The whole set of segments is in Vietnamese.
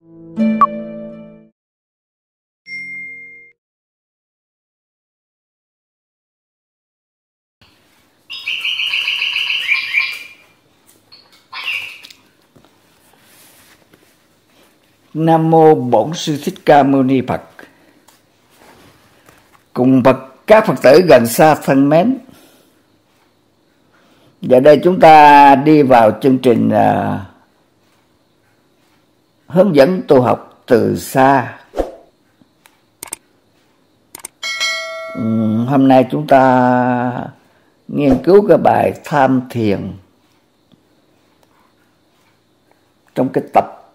Nam mô Bổn Sư Thích Ca Mâu Ni Phật. Cùng các Phật tử gần xa thân mến, giờ đây chúng ta đi vào chương trình hướng dẫn tu học từ xa. Hôm nay chúng ta nghiên cứu cái bài tham thiền trong cái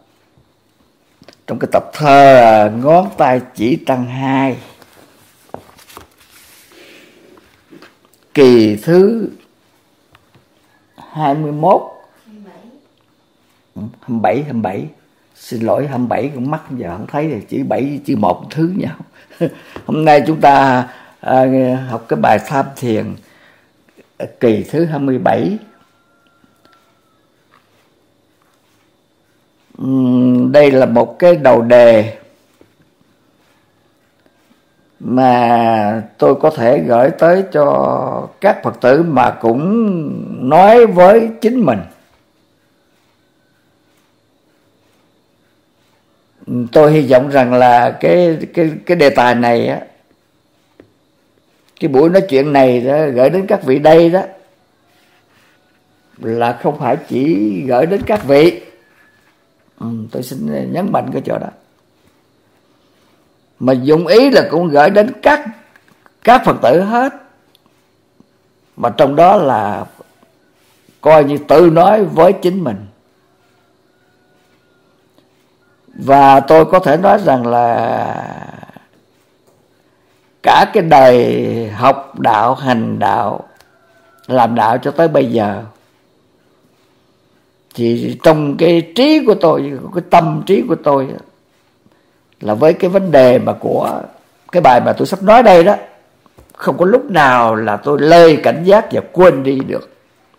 tập thơ Ngón tay chỉ trăng hai, kỳ thứ 21, 27. Xin lỗi, 27 con mắt giờ không thấy rồi, chữ 7 chữ 1 thứ nhau. Hôm nay chúng ta học cái bài tham thiền kỳ thứ 27. Đây là một cái đầu đề mà tôi có thể gửi tới cho các Phật tử mà cũng nói với chính mình. Tôi hy vọng rằng là cái đề tài này á, cái buổi nói chuyện này đó, gửi đến các vị đây đó, là không phải chỉ gửi đến các vị. Tôi xin nhấn mạnh cái chỗ đó, mà dụng ý là cũng gửi đến các Phật tử hết, mà trong đó là coi như tự nói với chính mình. Và tôi có thể nói rằng là cả cái đời học đạo, hành đạo, làm đạo cho tới bây giờ, thì trong cái trí của tôi, cái tâm trí của tôi là với cái vấn đề mà của cái bài mà tôi sắp nói đây đó, không có lúc nào là tôi lơi cảnh giác và quên đi được.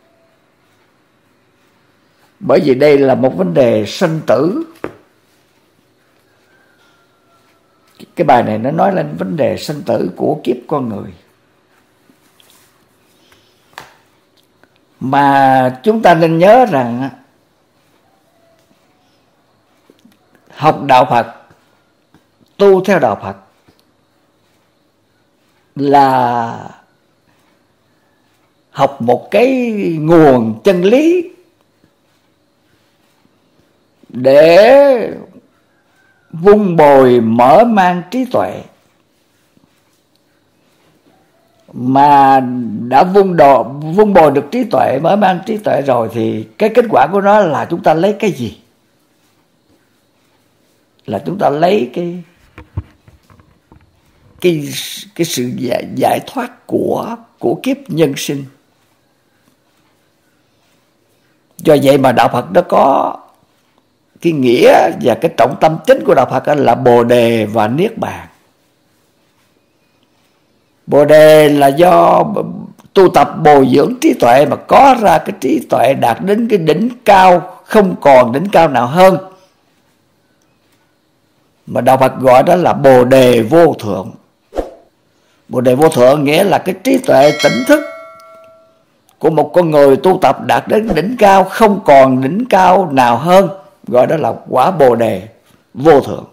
Bởi vì đây là một vấn đề sinh tử. Cái bài này nó nói lên vấn đề sinh tử của kiếp con người. Mà chúng ta nên nhớ rằng học đạo Phật, tu theo đạo Phật là học một cái nguồn chân lý để vun bồi mở mang trí tuệ. Mà đã vun bồi được trí tuệ, mở mang trí tuệ rồi thì cái kết quả của nó là chúng ta lấy cái gì? Là chúng ta lấy cái sự giải thoát của kiếp nhân sinh. Do vậy mà đạo Phật nó có cái nghĩa và cái trọng tâm chính của đạo Phật là Bồ đề và Niết bàn. Bồ đề là do tu tập bồi dưỡng trí tuệ mà có ra cái trí tuệ đạt đến cái đỉnh cao, không còn đỉnh cao nào hơn, mà đạo Phật gọi đó là Bồ đề vô thượng. Bồ đề vô thượng nghĩa là cái trí tuệ tỉnh thức của một con người tu tập đạt đến đỉnh cao, không còn đỉnh cao nào hơn, gọi đó là quả Bồ đề vô thượng.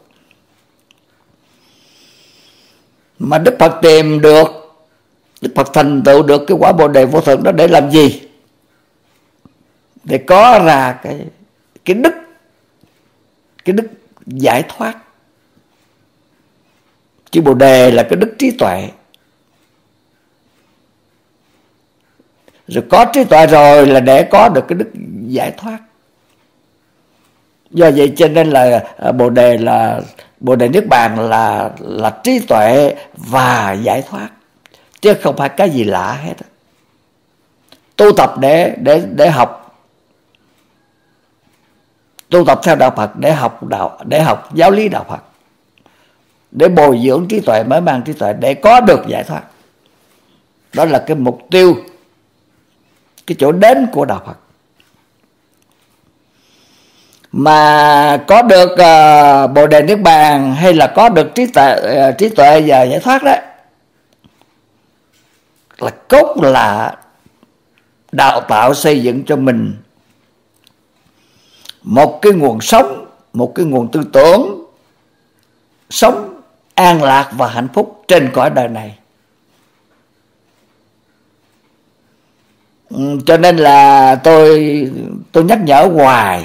Mà Đức Phật tìm được, Đức Phật thành tựu được cái quả Bồ đề vô thượng đó để làm gì? Để có ra cái đức giải thoát. Chứ Bồ đề là cái đức trí tuệ. Rồi có trí tuệ rồi là để có được cái đức giải thoát. Do vậy cho nên là Bồ đề Niết bàn là trí tuệ và giải thoát, chứ không phải cái gì lạ hết. Tu tập để học, tu tập theo đạo Phật để học giáo lý đạo Phật, để bồi dưỡng trí tuệ, mở mang trí tuệ để có được giải thoát. Đó là cái mục tiêu, cái chỗ đến của đạo Phật. mà có được Bồ đề niết bàn hay là có được trí tuệ và giải thoát đó, là cốt là đào tạo xây dựng cho mình một cái nguồn sống, một cái nguồn tư tưởng sống an lạc và hạnh phúc trên cõi đời này. Cho nên là tôi nhắc nhở hoài,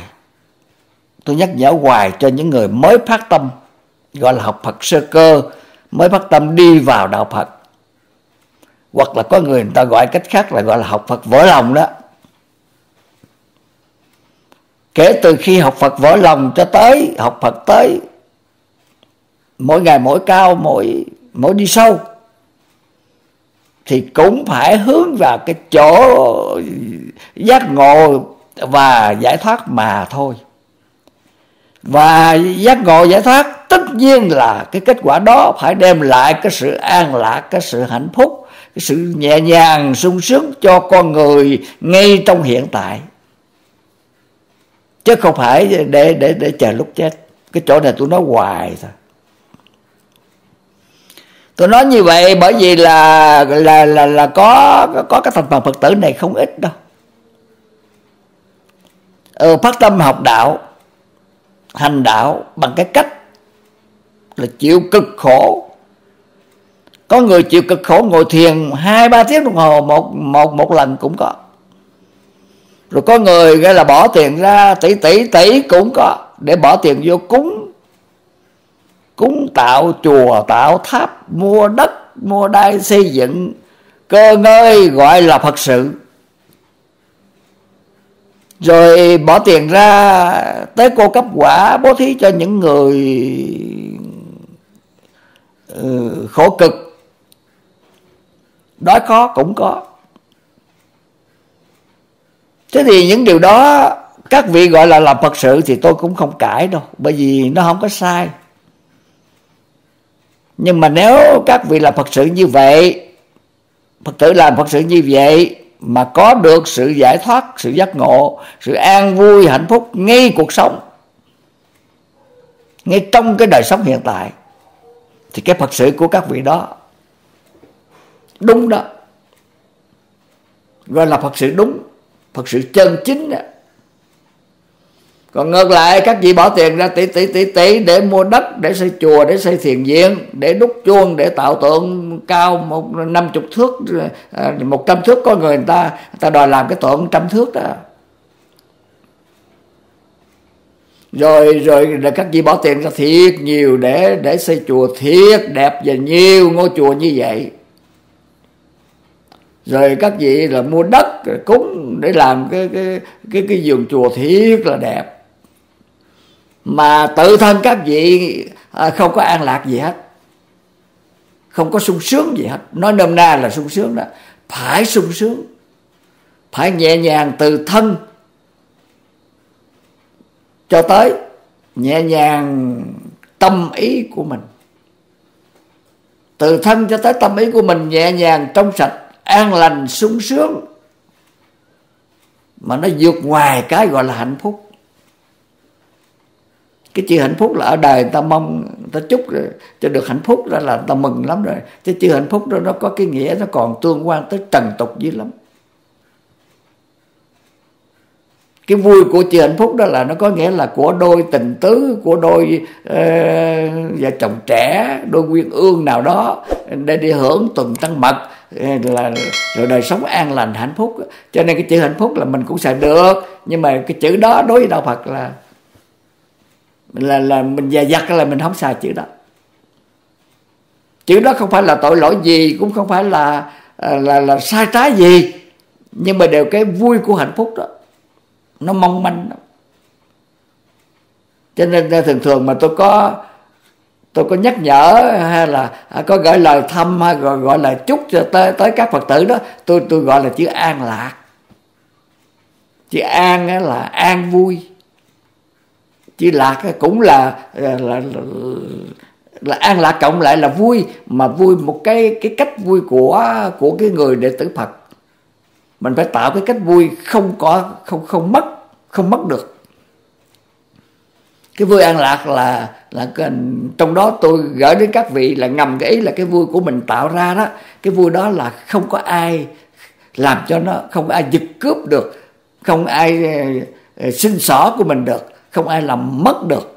cho những người mới phát tâm, gọi là học Phật sơ cơ, mới phát tâm đi vào đạo Phật, hoặc là có người ta gọi cách khác là gọi là học Phật vỡ lòng đó. Kể từ khi học Phật vỡ lòng cho tới học Phật tới mỗi ngày mỗi cao, mỗi đi sâu, thì cũng phải hướng vào cái chỗ giác ngộ và giải thoát mà thôi. Và giác ngộ giải thoát tất nhiên là cái kết quả đó phải đem lại cái sự an lạc, cái sự hạnh phúc, cái sự nhẹ nhàng sung sướng cho con người ngay trong hiện tại, chứ không phải để chờ lúc chết. Cái chỗ này tôi nói hoài thôi. Tôi nói như vậy bởi vì là có cái thành phần Phật tử này không ít đâu. Phát tâm học đạo, hành đạo bằng cái cách là chịu cực khổ. Có người chịu cực khổ ngồi thiền 2-3 tiếng đồng hồ một lần cũng có. Rồi có người gọi là bỏ tiền ra tỷ cũng có, để bỏ tiền vô cúng tạo chùa, tạo tháp, mua đất, mua đai xây dựng cơ ngơi gọi là Phật sự. Rồi bỏ tiền ra tới cô cấp quả bố thí cho những người khổ cực, đói khó cũng có. Thế thì những điều đó các vị gọi là làm Phật sự thì tôi cũng không cãi đâu, bởi vì nó không có sai. Nhưng mà nếu các vị làm Phật sự như vậy, Phật tử làm Phật sự như vậy mà có được sự giải thoát, sự giác ngộ, sự an vui, hạnh phúc ngay cuộc sống, ngay trong cái đời sống hiện tại, thì cái Phật sự của các vị đó đúng đó, gọi là Phật sự đúng, Phật sự chân chính đó. Còn ngược lại các vị bỏ tiền ra tỷ để mua đất, để xây chùa, để xây thiền viện, để đúc chuông, để tạo tượng cao 50 thước, 100 thước. Có người ta đòi làm cái tượng 100 thước đó. Rồi các vị bỏ tiền ra thiệt nhiều để xây chùa thiệt đẹp và nhiều ngôi chùa như vậy. Rồi các vị là mua đất cúng để làm cái vườn chùa thiệt là đẹp. Mà tự thân các vị không có an lạc gì hết, không có sung sướng gì hết. Nói nôm na là sung sướng đó. Phải sung sướng, phải nhẹ nhàng từ thân cho tới nhẹ nhàng tâm ý của mình. Từ thân cho tới tâm ý của mình nhẹ nhàng, trong sạch, an lành, sung sướng, mà nó vượt ngoài cái gọi là hạnh phúc. Cái chữ hạnh phúc là ở đời người ta mong, người ta chúc cho được hạnh phúc đó là người ta mừng lắm rồi. Cái chữ hạnh phúc đó nó có cái nghĩa nó còn tương quan tới trần tục dữ lắm. Cái vui của chữ hạnh phúc đó là nó có nghĩa là của đôi tình tứ, của đôi vợ chồng trẻ, đôi quyên ương nào đó để đi hưởng tuần trăng mật, là rồi đời sống an lành hạnh phúc. Cho nên cái chữ hạnh phúc là mình cũng xài được, nhưng mà cái chữ đó đối với đạo Phật là mình dè dặt là mình không xài chữ đó. Chữ đó không phải là tội lỗi gì, cũng không phải là sai trái gì, nhưng mà đều cái vui của hạnh phúc đó nó mong manh đó. Cho nên thường mà tôi có nhắc nhở hay là có gửi lời thăm hay gọi là chúc cho tới các Phật tử đó, tôi gọi là chữ an lạc. Chữ an là an vui, chữ lạc cũng là an lạc cộng lại là vui, mà vui một cái cách vui của cái người đệ tử Phật. Mình phải tạo cái cách vui không mất được. Cái vui an lạc là trong đó tôi gửi đến các vị là ngầm cái ý là cái vui của mình tạo ra đó. Cái vui đó là không có ai làm cho nó, không ai giật cướp được, không ai xin xỏ của mình được, không ai làm mất được.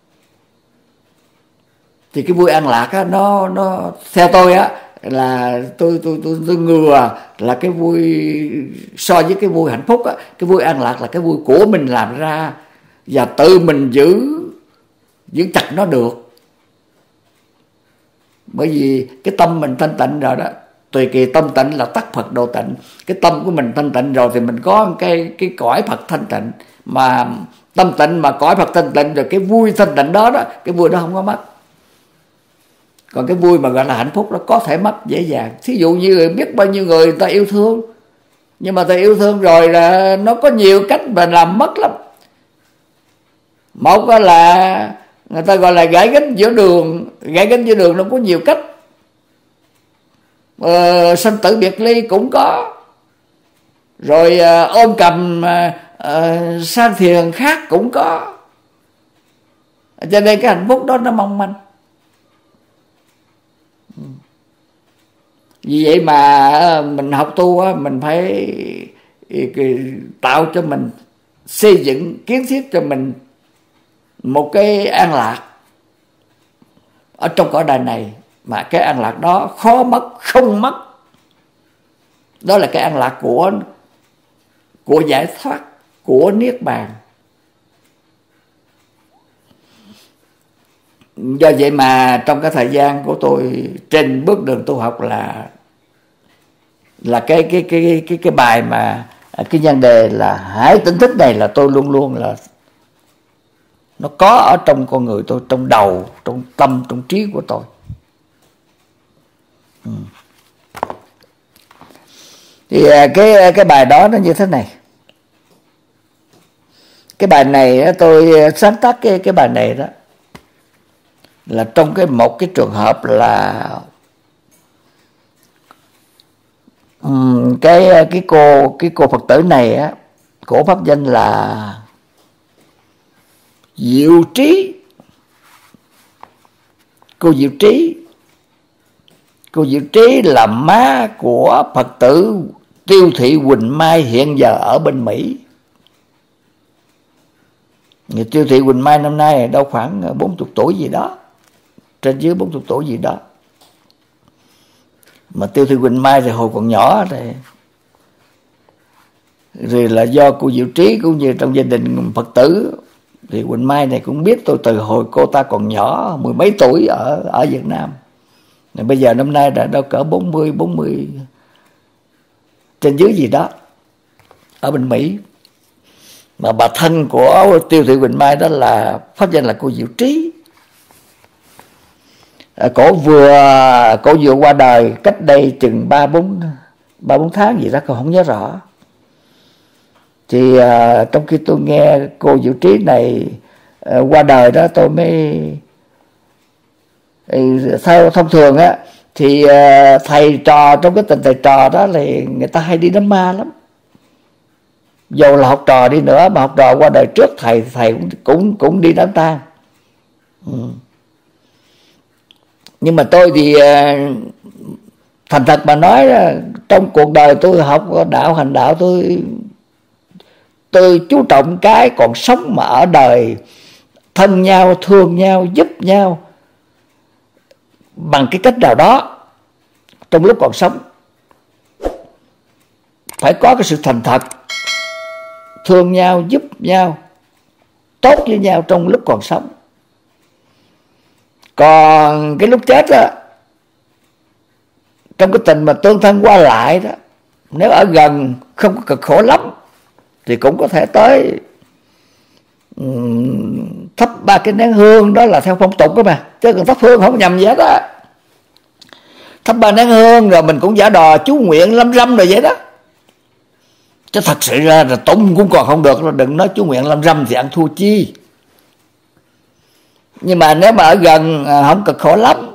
Thì cái vui an lạc á, nó theo tôi á là tôi ngừa là cái vui so với cái vui hạnh phúc á. Cái vui an lạc là cái vui của mình làm ra và tự mình giữ chặt nó được. Bởi vì cái tâm mình thanh tịnh rồi đó, tùy kỳ tâm tịnh là tắc Phật độ tịnh. Cái tâm của mình thanh tịnh rồi thì mình có cái cõi Phật thanh tịnh. Mà tâm tịnh mà cõi Phật thanh tịnh rồi, cái vui thanh tịnh đó đó, cái vui đó không có mất. Còn cái vui mà gọi là hạnh phúc nó có thể mất dễ dàng. Thí dụ như biết bao nhiêu người ta yêu thương, nhưng mà ta yêu thương rồi là nó có nhiều cách mà làm mất lắm. Một là người ta gọi là gãi gánh giữa đường. Gãi gánh giữa đường nó có nhiều cách. Sanh tử biệt ly cũng có. Rồi ôm cầm sang thiền khác cũng có. Cho nên cái hạnh phúc đó nó mong manh. Vì vậy mà mình học tu á, mình phải tạo cho mình, xây dựng kiến thiết cho mình một cái an lạc ở trong cõi đời này. Mà cái an lạc đó khó mất, không mất. Đó là cái an lạc của giải thoát, của niết bàn. Do vậy mà trong cái thời gian của tôi trên bước đường tu học là cái bài mà cái nhan đề là hãy tỉnh thức này là tôi luôn luôn là nó có ở trong con người tôi, trong đầu, trong tâm, trong trí của tôi. Thì cái bài đó nó như thế này. Cái bài này tôi sáng tác cái bài này đó là trong một cái trường hợp là cái cô Phật tử này á, cổ pháp danh là Diệu Trí. Cô Diệu Trí. Cô Diệu Trí là má của Phật tử Tiêu Thị Quỳnh Mai hiện giờ ở bên Mỹ. Người Tiêu Thị Quỳnh Mai năm nay đâu khoảng 40 tuổi gì đó, trên dưới 40 tuổi gì đó. Mà Tiêu Thị Quỳnh Mai thì hồi còn nhỏ rồi là do cô Diệu Trí cũng như trong gia đình Phật tử thì Quỳnh Mai này cũng biết tôi từ hồi cô ta còn nhỏ, 10 mấy tuổi ở Việt Nam. Rồi bây giờ năm nay đã đâu cỡ 40 trên dưới gì đó ở bên Mỹ. Mà bà thân của Tiêu Thị Quỳnh Mai đó là pháp danh là cô Diệu Trí. Cổ vừa qua đời cách đây chừng 3-4 tháng gì đó, còn không nhớ rõ. Thì trong khi tôi nghe cô Diệu Trí này qua đời đó, tôi mới theo thông thường á thì thầy trò, trong cái tình thầy trò đó thì người ta hay đi đám ma lắm. Dù là học trò đi nữa mà học trò qua đời trước thầy cũng đi đám tang. Nhưng mà tôi thì thành thật mà nói, trong cuộc đời tôi học đạo, hành đạo, tôi chú trọng cái còn sống mà ở đời, thân nhau, thương nhau, giúp nhau bằng cái cách nào đó trong lúc còn sống. Phải có cái sự thành thật, thương nhau, giúp nhau, tốt với nhau trong lúc còn sống. Còn cái lúc chết á, trong cái tình mà tương thân qua lại đó, nếu ở gần không có cực khổ lắm thì cũng có thể tới thắp 3 cái nén hương, đó là theo phong tục đó mà, chứ còn thắp hương không nhầm gì hết á. Thắp 3 nén hương rồi mình cũng giả đò chú nguyện lâm râm rồi vậy đó. Chứ thật sự ra là tụng cũng còn không được, đừng nói chú nguyện lâm râm thì ăn thua chi. Nhưng mà nếu mà ở gần không cực khổ lắm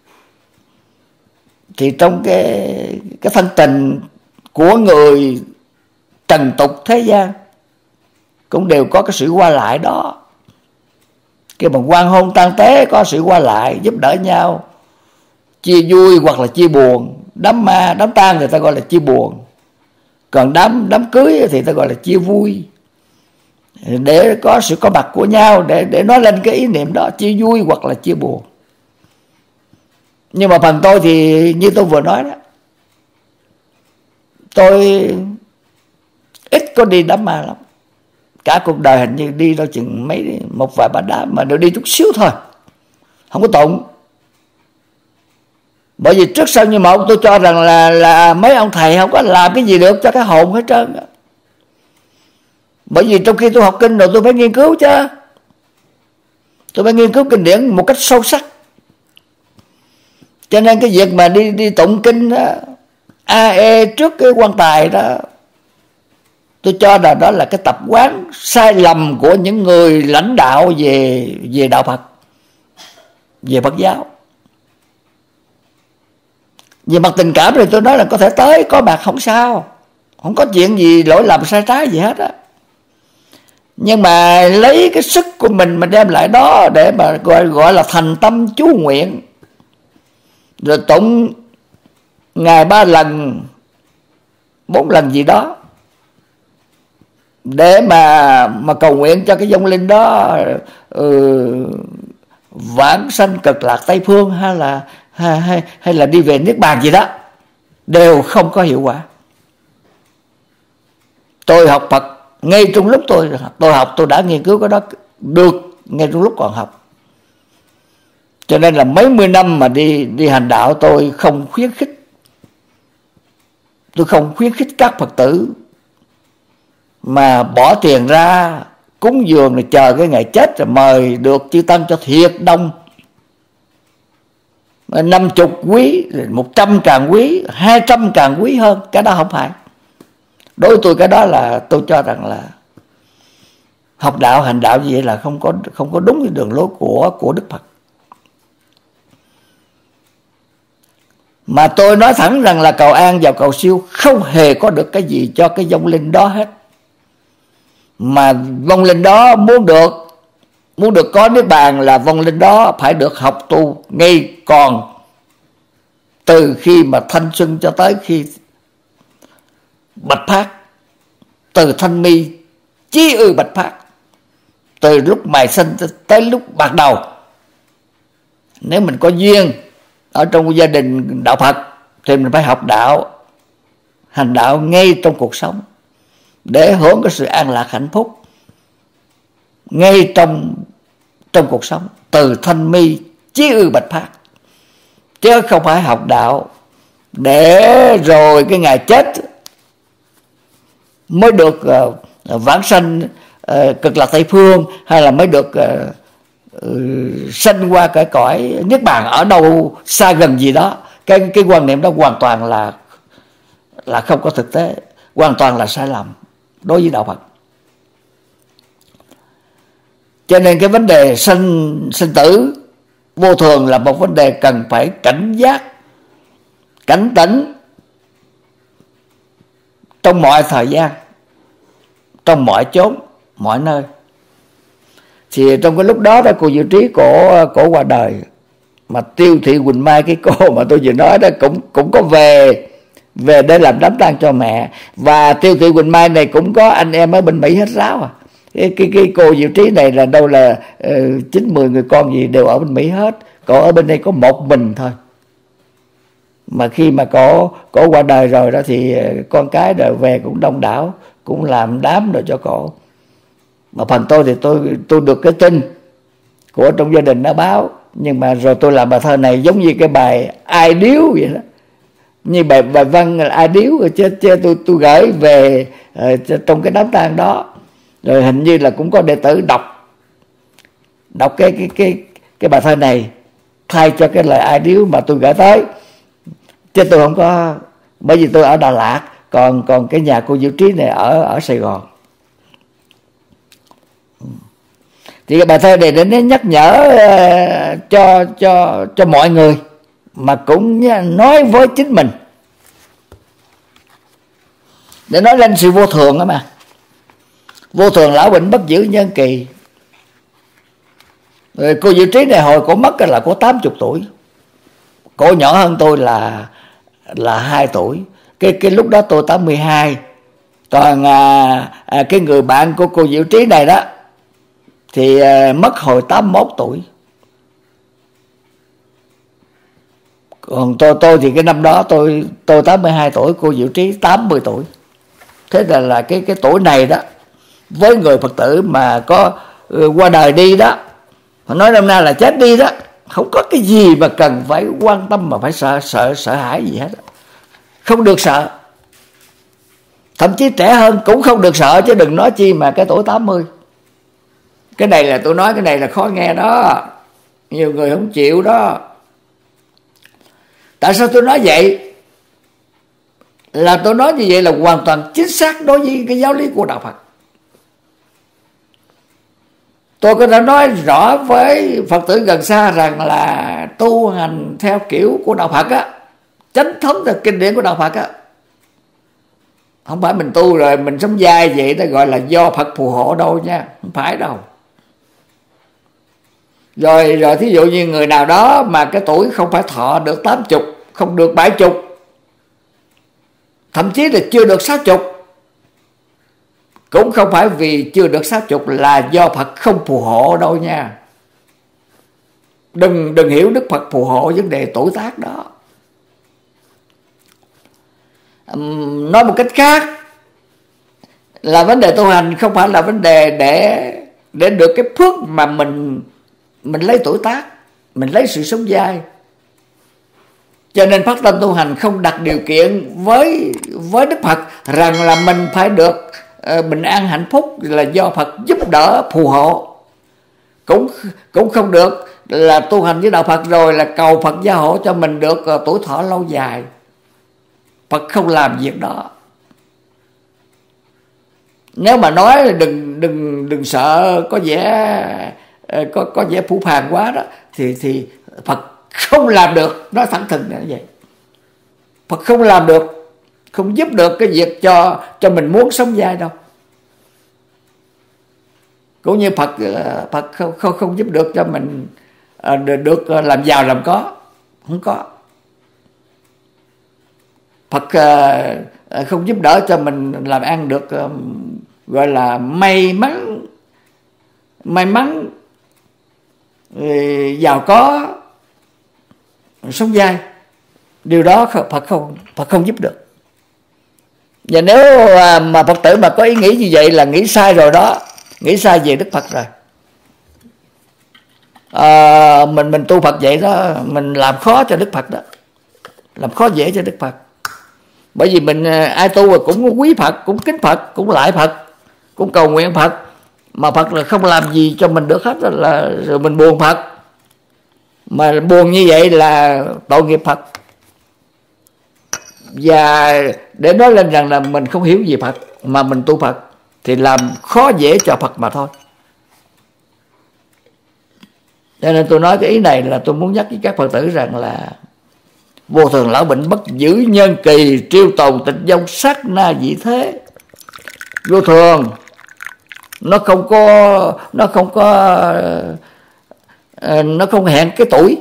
thì trong cái thân tình của người trần tục thế gian cũng đều có cái sự qua lại đó. Cái bằng quan hôn tang tế có sự qua lại giúp đỡ nhau, chia vui hoặc là chia buồn. Đám ma, đám tang thì ta gọi là chia buồn, còn đám cưới thì ta gọi là chia vui, để có sự có mặt của nhau, để nói lên cái ý niệm đó, chia vui hoặc là chia buồn. Nhưng mà phần tôi thì như tôi vừa nói đó, tôi ít có đi đám ma lắm. Cả cuộc đời hình như đi đâu chừng một vài ba đám, mà đều đi chút xíu thôi, không có tụng. Bởi vì trước sau như một tôi cho rằng là mấy ông thầy không có làm cái gì được cho cái hồn hết trơn. Bởi vì trong khi tôi học kinh rồi tôi phải nghiên cứu chứ, tôi phải nghiên cứu kinh điển một cách sâu sắc. Cho nên cái việc mà đi tụng kinh đó, trước cái quan tài đó, tôi cho rằng đó là cái tập quán sai lầm của những người lãnh đạo về đạo Phật, về Phật giáo. Về mặt tình cảm thì tôi nói là có thể tới có mặt không sao, không có chuyện gì lỗi lầm sai trái gì hết á. Nhưng mà lấy cái sức của mình mà đem lại đó để mà gọi là thành tâm chú nguyện, rồi tụng ngày 3 lần 4 lần gì đó, để mà cầu nguyện cho cái vong linh đó vãng sanh cực lạc Tây Phương, hay là đi về niết bàn gì đó, đều không có hiệu quả. Tôi học Phật ngay trong lúc tôi học, tôi đã nghiên cứu cái đó được ngay trong lúc còn học. Cho nên là mấy mươi năm mà đi hành đạo, tôi không khuyến khích các Phật tử mà bỏ tiền ra cúng dường rồi chờ cái ngày chết rồi mời được chư tăng cho thiệt đông, 50 quý, 100 càng quý, 200 càng quý hơn. Cái đó không phải. Đối với tôi cái đó là tôi cho rằng là học đạo hành đạo như vậy là không có đúng cái đường lối của Đức Phật. Mà tôi nói thẳng rằng là cầu an và cầu siêu không hề có được cái gì cho cái vong linh đó hết. Mà vong linh đó muốn được có niết bàn là vong linh đó phải được học tu ngay còn từ khi mà thanh xuân cho tới khi bạch phát, từ thanh mi chí ư bạch phát, từ lúc mài sinh tới lúc bạc đầu. Nếu mình có duyên ở trong gia đình đạo Phật thì mình phải học đạo, hành đạo ngay trong cuộc sống để hưởng cái sự an lạc hạnh phúc ngay trong cuộc sống, từ thanh mi chí ư bạch phát, chứ không phải học đạo để rồi cái ngày chết mới được vãng sanh cực lạc Tây Phương, hay là mới được sanh qua cái cõi niết bàn ở đâu xa gần gì đó. Cái quan niệm đó hoàn toàn là không có thực tế, hoàn toàn là sai lầm đối với đạo Phật. Cho nên cái vấn đề sinh tử vô thường là một vấn đề cần phải cảnh giác, cảnh tỉnh trong mọi thời gian, trong mọi chốn, mọi nơi. Thì trong cái lúc đó cô Diệu Trí cổ qua đời, mà Tiêu Thị Quỳnh Mai, cái cô mà tôi vừa nói đó, cũng có về để làm đám tang cho mẹ. Và Tiêu Thị Quỳnh Mai này cũng có anh em ở bên Mỹ hết ráo à. Cái cô Diệu Trí này là đâu là 9-10 người con gì đều ở bên Mỹ hết, còn ở bên đây có một mình thôi. Mà khi mà cổ qua đời rồi đó thì con cái đời về cũng đông đảo, cũng làm đám rồi cho cổ. Mà phần tôi thì tôi được cái tin của trong gia đình nó báo, nhưng mà rồi tôi làm bài thơ này giống như cái bài ai điếu vậy đó, như bài văn ai điếu rồi chứ tôi gửi về trong cái đám tang đó. Rồi hình như là cũng có đệ tử đọc cái bài thơ này thay cho cái lời ai điếu mà tôi gửi tới, chứ tôi không có, bởi vì tôi ở Đà Lạt, còn cái nhà cô Diệu Trí này ở Sài Gòn. Thì cái bài thơ này để nhắc nhở cho mọi người, mà cũng nói với chính mình, để nói lên sự vô thường đó mà. Vô thường lão bệnh bất giữ nhân kỳ. Cô Diệu Trí này hồi cổ mất là cổ 80 tuổi. Cổ nhỏ hơn tôi là 2 tuổi. Cái lúc đó tôi 82. Còn cái người bạn của cô Diệu Trí này đó thì mất hồi 81 tuổi. Còn tôi thì cái năm đó tôi 82 tuổi, cô Diệu Trí 80 tuổi. Thế là cái tuổi này đó, với người Phật tử mà có qua đời đi đó, nói năm nay là chết đi đó, không có cái gì mà cần phải quan tâm mà phải sợ hãi gì hết. Không được sợ. Thậm chí trẻ hơn cũng không được sợ, chứ đừng nói chi mà cái tuổi 80. Cái này là tôi nói cái này là khó nghe đó, nhiều người không chịu đó. Tại sao tôi nói vậy? Là tôi nói như vậy là hoàn toàn chính xác đối với cái giáo lý của Đạo Phật. Tôi có đã nói rõ với Phật tử gần xa rằng là tu hành theo kiểu của Đạo Phật á, chánh thống theo kinh điển của Đạo Phật á, không phải mình tu rồi mình sống dai vậy đó gọi là do Phật phù hộ đâu nha, không phải đâu. Rồi thí dụ như người nào đó mà cái tuổi không phải thọ được 80, không được 70, thậm chí là chưa được 60, cũng không phải vì chưa được 60 là do Phật không phù hộ đâu nha. Đừng hiểu Đức Phật phù hộ vấn đề tuổi tác đó. Nói một cách khác là vấn đề tu hành không phải là vấn đề để được cái phước mà mình lấy tuổi tác, mình lấy sự sống dai. Cho nên phát tâm tu hành không đặt điều kiện với Đức Phật rằng là mình phải được bình an hạnh phúc là do Phật giúp đỡ phù hộ. Cũng không được là tu hành với Đạo Phật rồi là cầu Phật gia hộ cho mình được tuổi thọ lâu dài. Phật không làm việc đó. Nếu mà nói là đừng sợ có vẻ có vẻ phũ phàng quá đó thì Phật không làm được, nói thẳng thừng như vậy. Phật không làm được, không giúp được cái việc cho mình muốn sống dai đâu. Cũng như Phật không giúp được cho mình được làm giàu làm có, không có. Phật không giúp đỡ cho mình làm ăn được gọi là may mắn giàu có, sống dai. Điều đó Phật không giúp được. Và nếu mà Phật tử mà có ý nghĩ như vậy là nghĩ sai rồi đó, nghĩ sai về Đức Phật rồi. Mình tu Phật vậy đó, mình làm khó cho Đức Phật đó, làm khó dễ cho Đức Phật. Bởi vì mình ai tu rồi cũng quý Phật, cũng kính Phật, cũng lại Phật, cũng cầu nguyện Phật, mà Phật là không làm gì cho mình được hết, là rồi mình buồn Phật. Mà buồn như vậy là tội nghiệp Phật. Và để nói lên rằng là mình không hiểu gì Phật mà mình tu Phật thì làm khó dễ cho Phật mà thôi. Cho nên tôi nói cái ý này là tôi muốn nhắc với các Phật tử rằng là vô thường lão bệnh bất giữ nhân kỳ, triêu tồn tịch vong sát na dị thế. Vô thường nó không hẹn cái tuổi.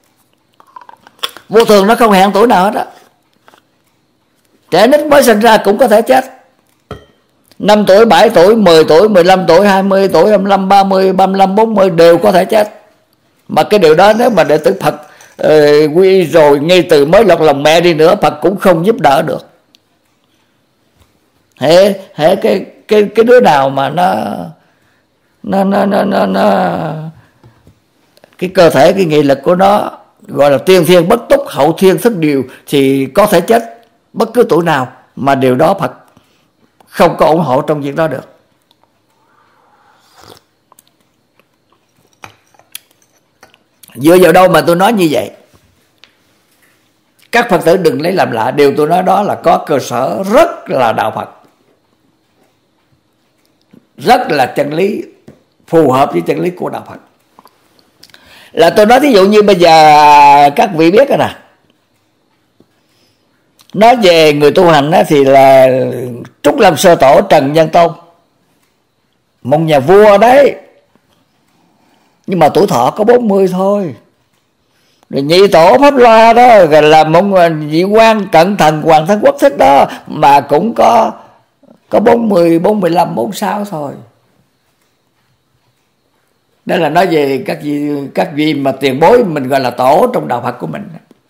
Vô thường nó không hẹn tuổi nào hết á. Trẻ nít mới sinh ra cũng có thể chết. 5 tuổi, 7 tuổi, 10 tuổi, 15 tuổi, 20 tuổi, 25, 30, 35, 40 đều có thể chết. Mà cái điều đó nếu mà đệ tử Phật quy rồi ngay từ mới lọt lòng mẹ đi nữa, Phật cũng không giúp đỡ được. Hệ cái đứa nào mà nó cái cơ thể, cái nghị lực của nó gọi là tiên thiên bất túc, hậu thiên thất điều thì có thể chết bất cứ tuổi nào, mà điều đó Phật không có ủng hộ trong việc đó được. Dựa vào đâu mà tôi nói như vậy? Các Phật tử đừng lấy làm lạ, điều tôi nói đó là có cơ sở rất là đạo Phật, rất là chân lý, phù hợp với chân lý của đạo Phật. Là tôi nói ví dụ như bây giờ các vị biết rồi nè, nói về người tu hành thì là Trúc Lâm Sơ Tổ Trần Nhân Tôn, một nhà vua đấy. nhưng mà tuổi thọ có 40 thôi. Rồi nhị tổ Pháp Loa đó là một vị quan cận thần Hoàng Thân Quốc Thích đó mà cũng có 40, 45, 46 thôi. Đó là nói về các vị mà tiền bối mình gọi là tổ trong đạo Phật của mình.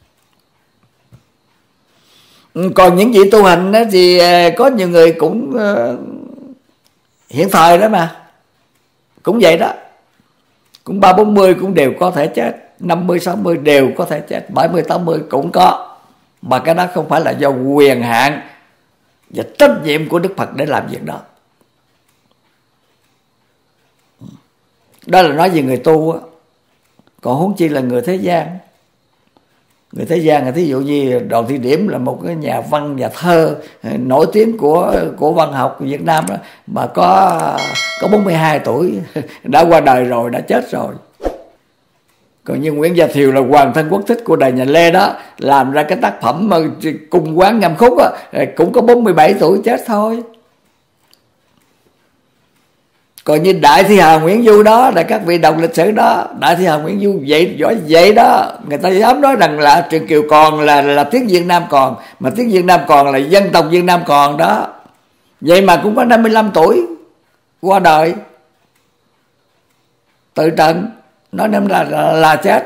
Còn những vị tu hành đó thì có nhiều người cũng hiện thời đó mà cũng vậy đó, cũng 30-40 cũng đều có thể chết, 50-60 đều có thể chết, 70-80 cũng có. Mà cái đó không phải là do quyền hạn và trách nhiệm của Đức Phật để làm việc đó. Đó là nói về người tu á. Còn huống chi là người thế gian. Người thế gian là thí dụ như Đoàn Thị Điểm là một cái nhà văn, nhà thơ nổi tiếng của văn học Việt Nam đó, mà có 42 tuổi đã qua đời rồi, đã chết rồi. Còn như Nguyễn Gia Thiều là Hoàng Thân Quốc Thích của đời nhà Lê đó, làm ra cái tác phẩm mà Cung Quán Ngâm Khúc á, cũng có 47 tuổi chết thôi. Còn như Đại Thi Hà Nguyễn Du đó, là các vị đồng lịch sử đó, Đại Thi Hà Nguyễn Du vậy giỏi vậy đó, người ta dám nói rằng là Truyền Kiều còn là tiếng Việt Nam còn, mà tiếng Việt Nam còn là dân tộc Việt Nam còn đó. Vậy mà cũng có 55 tuổi qua đời tự trần, nói nên là chết.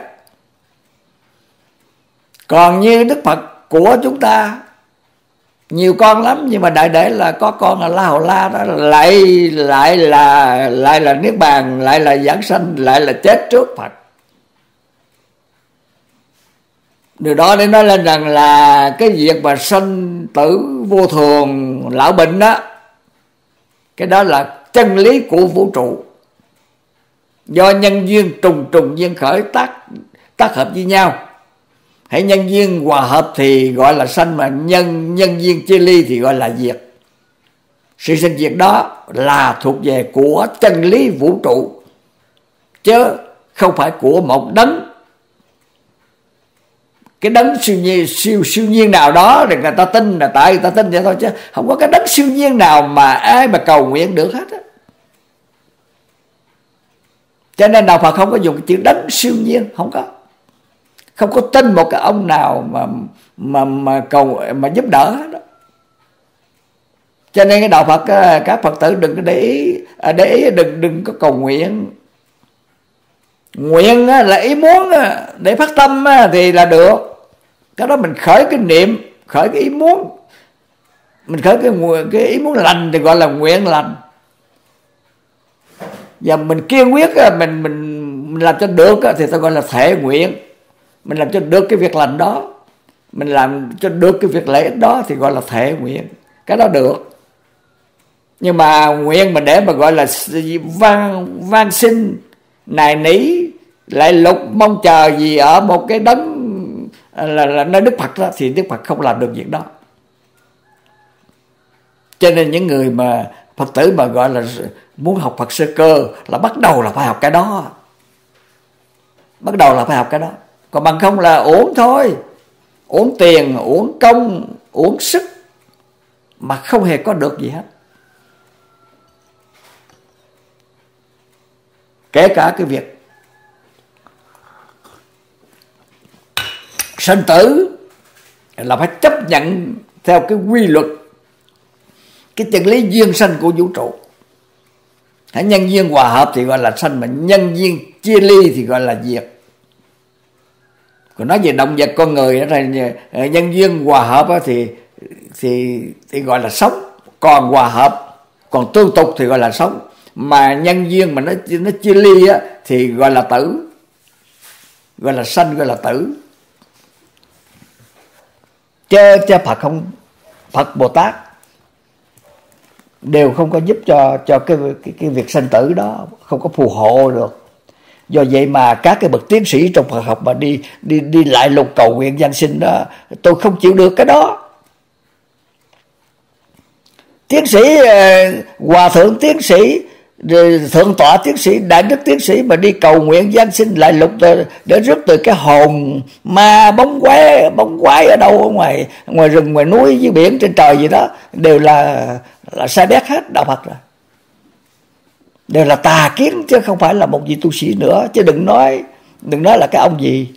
Còn như Đức Phật của chúng ta nhiều con lắm, nhưng mà đại để là có con là La Hầu La đó, lại là niết bàn, lại là giảng sanh, lại là chết trước Phật. Điều đó để nói lên rằng là cái việc mà sanh tử vô thường, lão bệnh đó, cái đó là chân lý của vũ trụ, do nhân duyên trùng duyên khởi tác hợp với nhau. Hãy nhân duyên hòa hợp thì gọi là sanh, mà nhân duyên chia ly thì gọi là diệt. Sự sinh diệt đó là thuộc về của chân lý vũ trụ, chứ không phải của một đấng, cái đấng siêu nhiên nào đó thì người ta tin là tại người ta tin vậy thôi, chứ không có cái đấng siêu nhiên nào mà ai mà cầu nguyện được hết á. Cho nên đạo Phật không có dùng cái chữ đấng siêu nhiên, không có tin một cái ông nào mà cầu mà giúp đỡ hết đó. Cho nên cái đạo Phật, các Phật tử đừng có để ý đừng có cầu nguyện. Nguyện là ý muốn để phát tâm thì là được. Cái đó mình khởi cái niệm, khởi cái ý muốn, mình khởi cái ý muốn lành thì gọi là nguyện lành. Và mình kiên quyết mình làm cho được thì ta gọi là thể nguyện. Mình làm cho được cái việc lành đó, mình làm cho được cái việc lợi ích đó thì gọi là thể nguyện. Cái đó được. Nhưng mà nguyện mà để mà gọi là van xin nài nỉ lại lục mong chờ gì ở một cái đấng là nơi Đức Phật đó, thì Đức Phật không làm được việc đó. Cho nên những người mà Phật tử mà gọi là muốn học Phật sơ cơ là bắt đầu là phải học cái đó. Bắt đầu là phải học cái đó. Còn bằng không là uổng thôi. Uổng tiền, uổng công, uổng sức, mà không hề có được gì hết. Kể cả cái việc sinh tử là phải chấp nhận theo cái quy luật, cái chân lý duyên sanh của vũ trụ. Hãy nhân duyên hòa hợp thì gọi là sanh, mà nhân duyên chia ly thì gọi là diệt. Còn nói về động vật con người đó, nhân duyên hòa hợp thì gọi là sống, còn hòa hợp, còn tương tục thì gọi là sống. Mà nhân duyên mà nó chia ly á thì gọi là tử, gọi là sanh, gọi là tử. Chứ Phật không, Phật Bồ Tát đều không có giúp cho cái việc sanh tử đó, không có phù hộ được. Do vậy mà các cái bậc tiến sĩ trong Phật học mà đi lại lục cầu nguyện giáng sinh đó, tôi không chịu được cái đó. Tiến sĩ hòa thượng tiến sĩ, thượng tọa tiến sĩ, đại đức tiến sĩ mà đi cầu nguyện giáng sinh lại lục để rước từ cái hồn ma bóng quái ở đâu, ở ngoài rừng, ngoài núi, dưới biển, trên trời gì đó, đều là sai bét hết đạo Phật rồi. đều là tà kiến chứ không phải là một vị tu sĩ nữa. Chứ đừng nói là cái ông gì.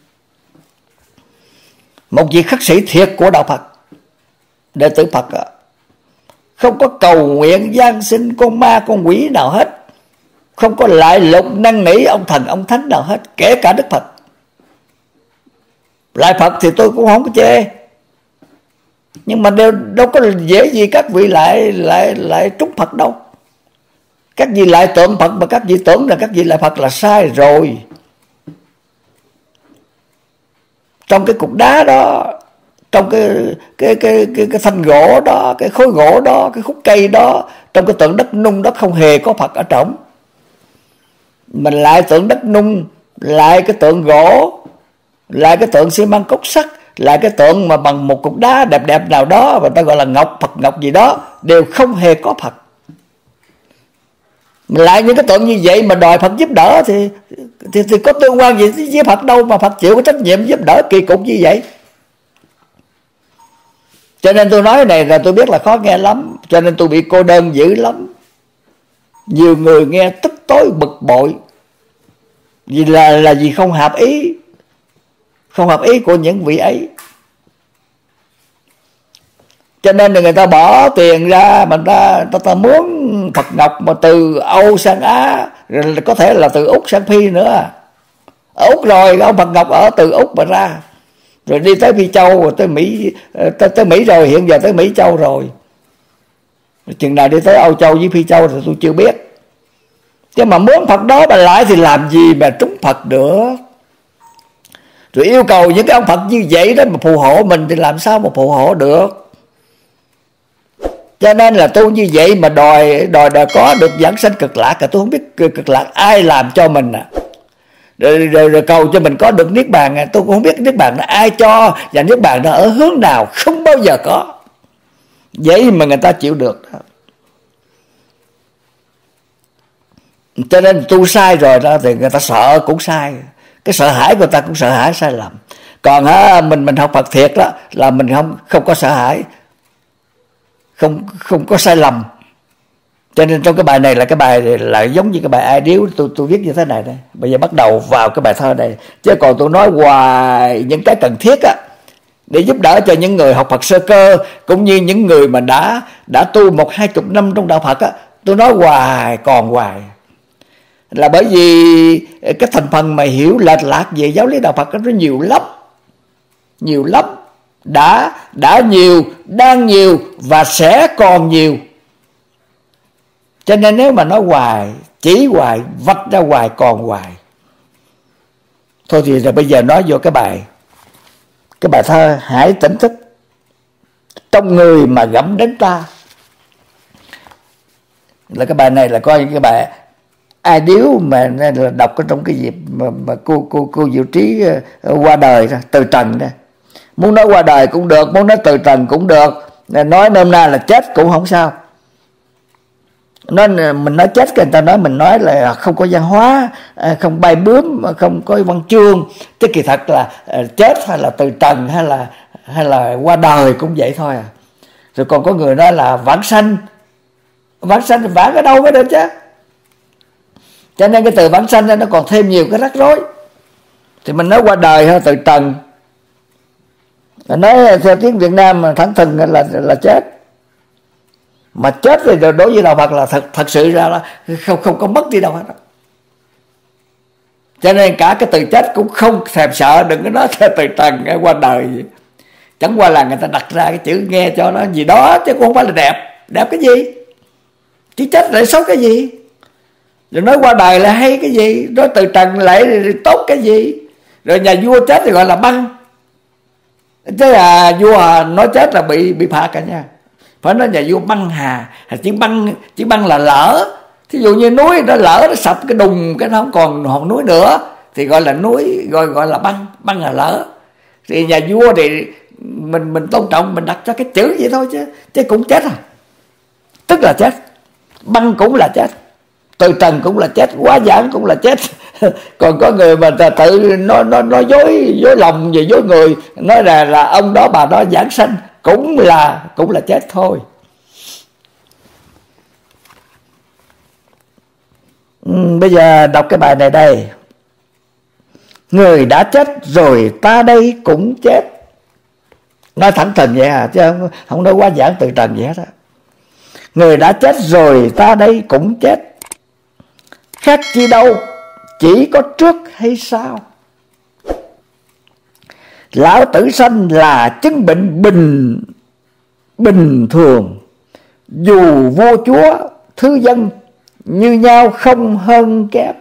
Một vị khất sĩ thiệt của đạo Phật, đệ tử Phật, không có cầu nguyện gian sinh con ma con quỷ nào hết, không có lại lục năn nỉ ông thần ông thánh nào hết, kể cả Đức Phật. Lại Phật thì tôi cũng không có chê, nhưng mà đâu có dễ gì các vị lại trúng Phật đâu. Các vị lại tượng Phật mà các vị tưởng là các vị lại Phật là sai rồi. Trong cái cục đá đó, trong cái thanh gỗ đó, cái khối gỗ đó, cái khúc cây đó, trong cái tượng đất nung đó không hề có Phật ở trong. Mình lại tượng đất nung, lại cái tượng gỗ, lại cái tượng xi măng cốt sắt, lại cái tượng mà bằng một cục đá đẹp đẹp nào đó mà ta gọi là ngọc, Phật ngọc gì đó, đều không hề có Phật. Lại những cái tượng như vậy mà đòi Phật giúp đỡ thì có tương quan gì với Phật đâu mà Phật chịu cái trách nhiệm giúp đỡ kỳ cục như vậy. Cho nên tôi nói này là tôi biết là khó nghe lắm, cho nên tôi bị cô đơn dữ lắm. Nhiều người nghe tức tối bực bội vì là vì không hợp ý của những vị ấy. Cho nên là người ta bỏ tiền ra mà ta mướn Phật ngọc mà từ Âu sang Á, rồi có thể là từ Úc sang Phi nữa. Ở Úc rồi ông Phật ngọc ở từ Úc mà ra, rồi đi tới Phi Châu, rồi tới Mỹ rồi, hiện giờ tới Mỹ Châu rồi. Chừng nào đi tới Âu Châu với Phi Châu thì tôi chưa biết. Chứ mà mướn Phật đó mà lại thì làm gì mà trúng Phật được. Rồi yêu cầu những cái ông Phật như vậy đó mà phù hộ mình thì làm sao mà phù hộ được. Cho nên là tu như vậy mà đòi có được giảng sanh cực lạc, tôi không biết cực lạc ai làm cho mình rồi cầu cho mình có được niết bàn, tôi cũng không biết niết bàn là ai cho và niết bàn nó ở hướng nào, không bao giờ có. Vậy mà người ta chịu được đó. Cho nên tu sai rồi đó thì người ta sợ cũng sai, cái sợ hãi của người ta cũng sợ hãi sai lầm. Còn mình học Phật thiệt đó là mình không có sợ hãi, không có sai lầm. Cho nên trong cái bài này là cái bài là giống như cái bài ai điếu tôi viết như thế này đây. Bây giờ bắt đầu vào cái bài thơ này, chứ còn tôi nói hoài những cái cần thiết á để giúp đỡ cho những người học Phật sơ cơ, cũng như những người mà đã tu 1-20 năm trong đạo Phật á, tôi nói hoài là bởi vì cái thành phần mà hiểu lệch lạc về giáo lý đạo Phật nó nhiều lắm, đã nhiều, đang nhiều và sẽ còn nhiều. Cho nên nếu mà nói hoài, chỉ hoài, vạch ra hoài, còn hoài. Thôi thì là bây giờ nói vô cái bài thơ hãy tỉnh thức trong người mà gẫm đến ta. Là cái bài này là coi cái bài ai điếu mà là đọc ở trong cái dịp mà cô Diệu Trí qua đời ra, từ trần ra. Muốn nói qua đời cũng được, muốn nói từ trần cũng được, nói nôm na là chết cũng không sao. Mình nói chết, người ta nói mình nói là không có văn hóa, không bay bướm, không có văn chương. Chứ kỳ thật là chết hay là từ trần hay là qua đời cũng vậy thôi à. Rồi còn có người nói là vãng sanh thì vãng ở đâu mới được chứ. Cho nên cái từ vãng sanh nó còn thêm nhiều cái rắc rối. Thì mình nói qua đời hay từ trần, nói theo tiếng Việt Nam mà thẳng thừng là chết. Mà chết thì đối với đạo Phật là thật sự ra là không có mất đi đâu hết. Cho nên cả cái từ chết cũng không thèm sợ, đừng có nói theo từ trần qua đời gì. Chẳng qua là người ta đặt ra cái chữ nghe cho nó gì đó, chứ cũng không phải là đẹp cái gì. Chứ chết lại xấu cái gì, rồi nói qua đời là hay cái gì, nói từ trần lại tốt cái gì. Rồi nhà vua chết thì gọi là băng, chứ là vua nói chết là bị phạt cả nha. Phải nói nhà vua băng hà, chữ băng là lỡ. Thí dụ như núi nó lỡ, nó sập cái đùng, cái nó không còn hòn núi nữa thì gọi là núi, gọi là băng là lỡ. Thì nhà vua thì mình tôn trọng, mình đặt cho cái chữ vậy thôi chứ cũng chết à. Tức là chết, băng cũng là chết, từ trần cũng là chết, quá giảng cũng là chết. Còn có người mà tự nó dối lòng về dối người, nói là ông đó bà đó giảng sanh, cũng là chết thôi. Bây giờ đọc cái bài này đây. Người đã chết rồi ta đây cũng chết. Nói thẳng thừng vậy à, chứ không nói quá giảng từ trần gì hết á. Người đã chết rồi ta đây cũng chết. Khác chi đâu, chỉ có trước hay sau. Lão tử sanh là chứng bệnh bình thường. Dù vua chúa thứ dân như nhau không hơn kém.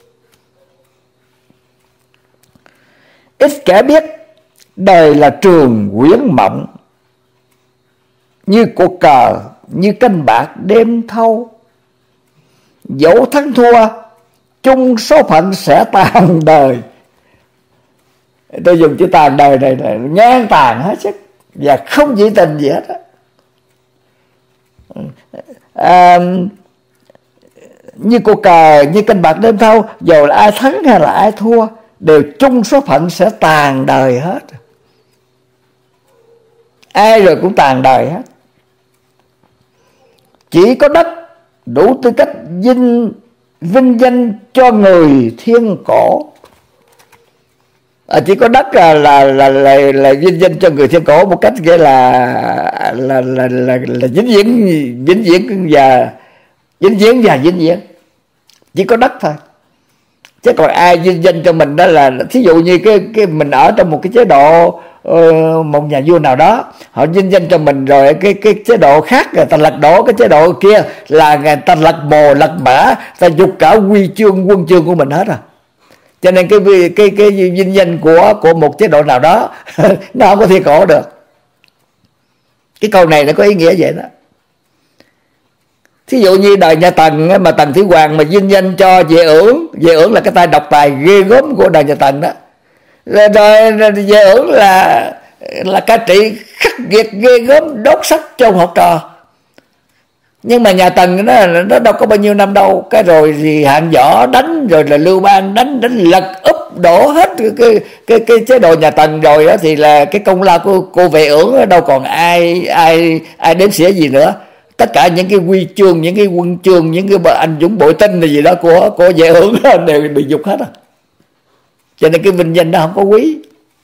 Ít kẻ biết đời là trường quyến mộng. Như cuộc cờ, như canh bạc đêm thâu. Dẫu thắng thua, chung số phận sẽ tàn đời. Tôi dùng chữ tàn đời này là ngang tàn hết sức, và không dị tình gì hết á. Như cuộc cờ, như canh bạc đêm thâu, dầu là ai thắng hay là ai thua, đều chung số phận sẽ tàn đời hết. Ai rồi cũng tàn đời hết. Chỉ có đất đủ tư cách vinh danh cho người thiên cổ. Chỉ có đất là vinh danh cho người thiên cổ một cách nghĩa là vĩnh viễn và vĩnh viễn. Chỉ có đất thôi. Chứ còn ai vinh danh cho mình đó là, thí dụ như cái mình ở trong một cái chế độ, một nhà vua nào đó, họ vinh danh cho mình rồi cái chế độ khác người ta lật đổ cái chế độ kia, là người ta lật bồ lật bả, ta dục cả huy chương quân chương của mình hết rồi. Cho nên cái vinh danh của một chế độ nào đó nó không có thiên cổ được. Cái câu này nó có ý nghĩa vậy đó. Thí dụ như đời nhà Tần mà Tần Thủy Hoàng mà vinh danh cho Vệ Ưỡng là cái tay độc tài ghê gớm của đời nhà Tần đó. Rồi Vệ Ưỡng là cai trị khắc nghiệt ghê gớm, đốt sách cho học trò. Nhưng mà nhà Tần nó đâu có bao nhiêu năm đâu. Cái rồi thì Hạng Võ đánh, rồi là Lưu Bang đánh lật úp đổ hết cái chế độ nhà Tần rồi đó, thì là cái công lao của cô Vệ Ưỡng đâu còn ai đếm xỉa gì nữa. Tất cả những cái huy chương, những cái quân chương, những cái anh dũng bội tinh là gì đó của Vệ Ưỡng đều bị dục hết. Cho nên cái vinh danh đó không có quý.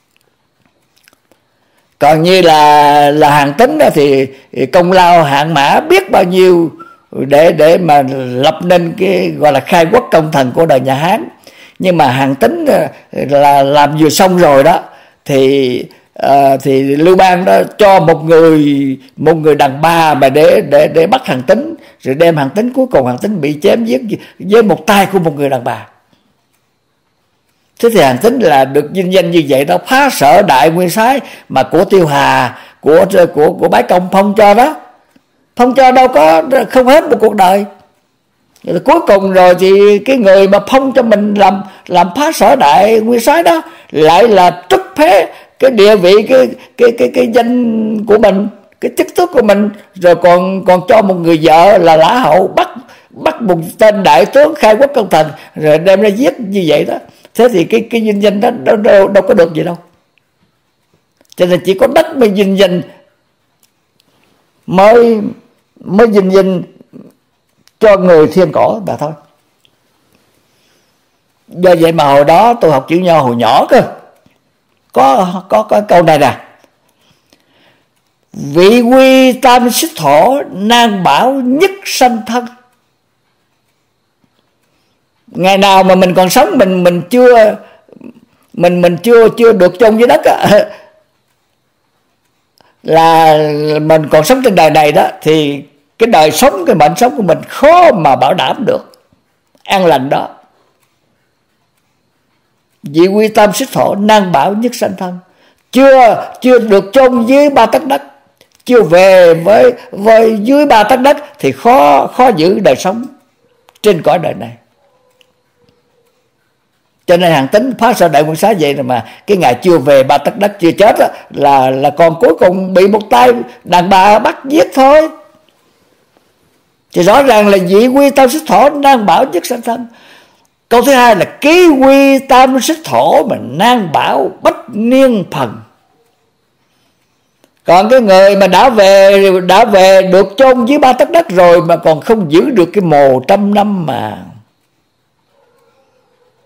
Còn như là Hàn Tín đó thì công lao hạng mã biết bao nhiêu để mà lập nên cái gọi là khai quốc công thần của đời nhà Hán. Nhưng mà Hàn Tín là làm vừa xong rồi đó, thì Lưu Bang đó cho một người đàn bà mà để bắt Hàn Tín, rồi đem Hàn Tín, cuối cùng Hàn Tín bị chém giết với một tay của một người đàn bà. Thế thì Hàn Tín là được vinh danh như vậy đó, phá sở đại nguyên soái mà của Tiêu Hà, của Bái Công phong cho đó. Phong cho đâu có không hết một cuộc đời. Rồi cuối cùng rồi thì cái người mà phong cho mình làm phá sở đại nguyên soái đó lại là trút phế cái địa vị, cái danh của mình, cái chức tước của mình, rồi còn cho một người vợ là Lã Hậu bắt một tên đại tướng khai quốc công thần rồi đem ra giết như vậy đó. Thế thì cái vinh danh đó đâu có được gì đâu. Cho nên chỉ có đất mới vinh danh, mới vinh danh cho người thiên cổ mà thôi. Do vậy mà hồi đó tôi học chữ nho hồi nhỏ cơ, có câu này nè: vị quy tam xích thổ, nan bảo nhất sanh thân. Ngày nào mà mình còn sống, mình chưa được chôn dưới đất á, là mình còn sống trên đời này đó, thì cái đời sống, cái mệnh sống của mình khó mà bảo đảm được an lành đó. Vị quy tam xích thổ, nan bảo nhất sanh thân. Chưa được chôn dưới 3 tấc đất, chưa về với dưới 3 tấc đất thì khó giữ đời sống trên cõi đời này. Cho nên Hàn Tín phá sở đại nguyên soái vậy rồi mà cái ngày chưa về 3 tấc đất, chưa chết đó, là còn cuối cùng bị một tay đàn bà bắt giết thôi. Thì rõ ràng là vị quy tam xích thổ, nan bảo nhất sanh thân. Câu thứ hai là ký quy tam xích thổ mà nan bảo bách niên phần. Còn cái người mà đã về được chôn dưới 3 tấc đất rồi mà còn không giữ được cái mồ 100 năm mà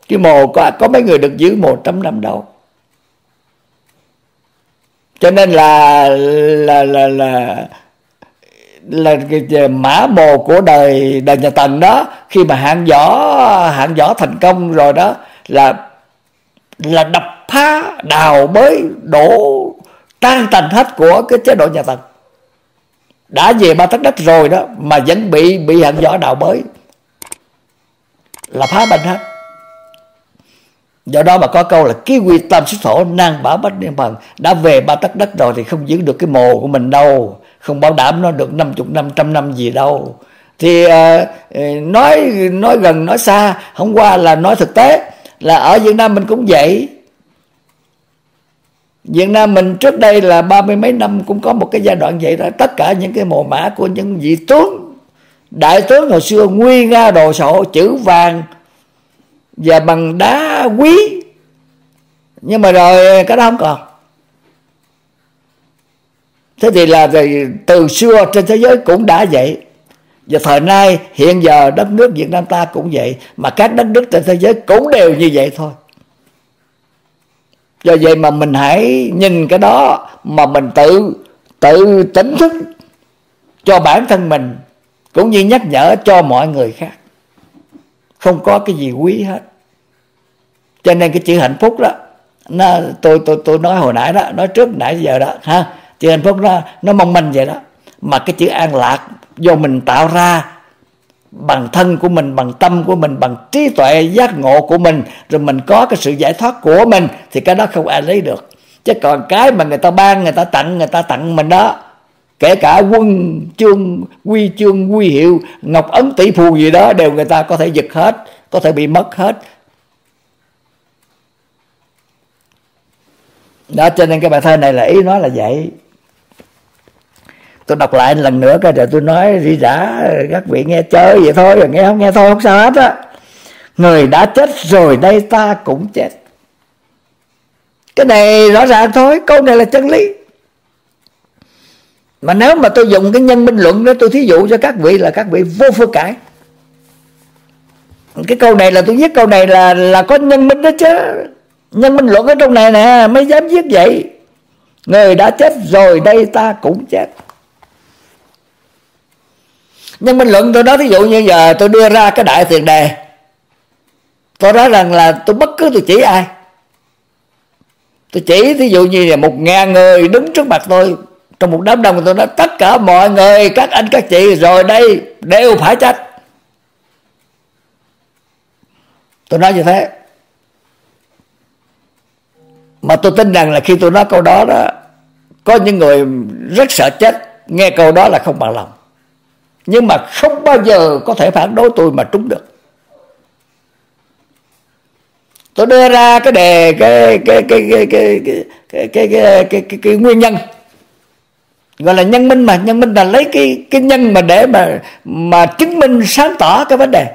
Cái mồ có mấy người được giữ 100 năm đâu. Cho nên là cái mã mồ của đời nhà Tần đó, khi mà hạng võ thành công rồi đó, là đập phá, đào bới, đổ tan tành hết của cái chế độ nhà Tần. Đã về Ba Tấc Đất rồi đó mà vẫn bị hạng võ đào bới, là phá banh hết. Do đó mà có câu là ký quy tam xích thổ, nan bảo bách niên phần. Đã về Ba Tấc Đất rồi thì không giữ được cái mồ của mình đâu, không bảo đảm nó được 50 năm, 100 năm gì đâu. Thì nói gần nói xa, hôm qua là nói thực tế, là ở Việt Nam mình cũng vậy. Việt Nam mình trước đây là 30 mấy năm cũng có một cái giai đoạn vậy đó. Tất cả những cái mồ mã của những vị tướng, đại tướng hồi xưa nguy nga đồ sộ, chữ vàng và bằng đá quý, nhưng mà rồi cái đó không còn. Thế thì là từ xưa trên thế giới cũng đã vậy, và thời nay hiện giờ đất nước Việt Nam ta cũng vậy, mà các đất nước trên thế giới cũng đều như vậy thôi. Do vậy mà mình hãy nhìn cái đó mà mình tự tỉnh thức cho bản thân mình, cũng như nhắc nhở cho mọi người khác. Không có cái gì quý hết. Cho nên cái chữ hạnh phúc đó, tôi nói hồi nãy đó, nói trước nãy giờ đó ha, chữ hạnh phúc nó mong manh vậy đó. Mà cái chữ an lạc do mình tạo ra bằng thân của mình, bằng tâm của mình, bằng trí tuệ giác ngộ của mình, rồi mình có cái sự giải thoát của mình, thì cái đó không ai lấy được. Chứ còn cái mà người ta ban, người ta tặng mình đó, kể cả quân chương, huy chương, huy hiệu, ngọc ấn tỷ phù gì đó, đều người ta có thể giật hết, có thể bị mất hết. Đó, cho nên cái bài thơ này là ý nói là vậy. Tôi đọc lại lần nữa cái rồi tôi nói rỉ rả, các vị nghe chơi vậy thôi, rồi nghe thôi không sao hết á. Người đã chết rồi đây ta cũng chết. Cái này rõ ràng thôi, câu này là chân lý. Mà nếu mà tôi dùng cái nhân minh luận đó, tôi thí dụ cho các vị là các vị vô phương cãi. Cái câu này là tôi viết câu này là có nhân minh đó chứ. Nhân minh luận ở trong này nè mới dám viết vậy. Người đã chết rồi đây ta cũng chết. Nhân minh luận tôi nói thí dụ như giờ tôi đưa ra cái đại tiền đề, tôi nói rằng là tôi bất cứ tôi chỉ ai, tôi chỉ thí dụ như là 1.000 người đứng trước mặt tôi trong một đám đông, tôi nói tất cả mọi người, các anh các chị rồi đây đều phải chết. Tôi nói như thế. Mà tôi tin rằng là khi tôi nói câu đó đó, có những người rất sợ chết, nghe câu đó là không bằng lòng, nhưng mà không bao giờ có thể phản đối tôi mà trúng được. Tôi đưa ra cái đề cái nguyên nhân gọi là nhân minh, mà nhân minh là lấy cái nhân mà để mà chứng minh sáng tỏ cái vấn đề.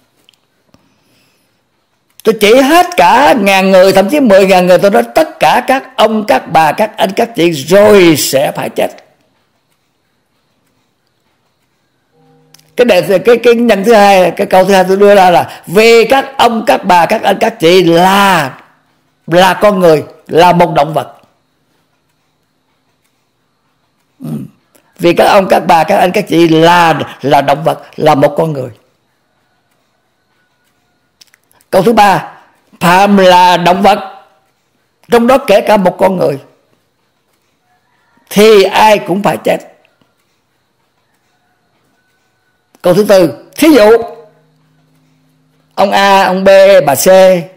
Tôi chỉ hết cả 1.000 người, thậm chí 10.000 người, tôi nói tất cả các ông, các bà, các anh, các chị rồi sẽ phải chết. Cái nhân thứ hai, cái câu thứ hai tôi đưa ra là vì các ông, các bà, các anh, các chị là con người, là một động vật. Vì các ông, các bà, các anh, các chị là động vật, là một con người. Câu thứ ba, phàm là động vật, trong đó kể cả một con người, thì ai cũng phải chết. Câu thứ tư, thí dụ ông A, ông B, bà C,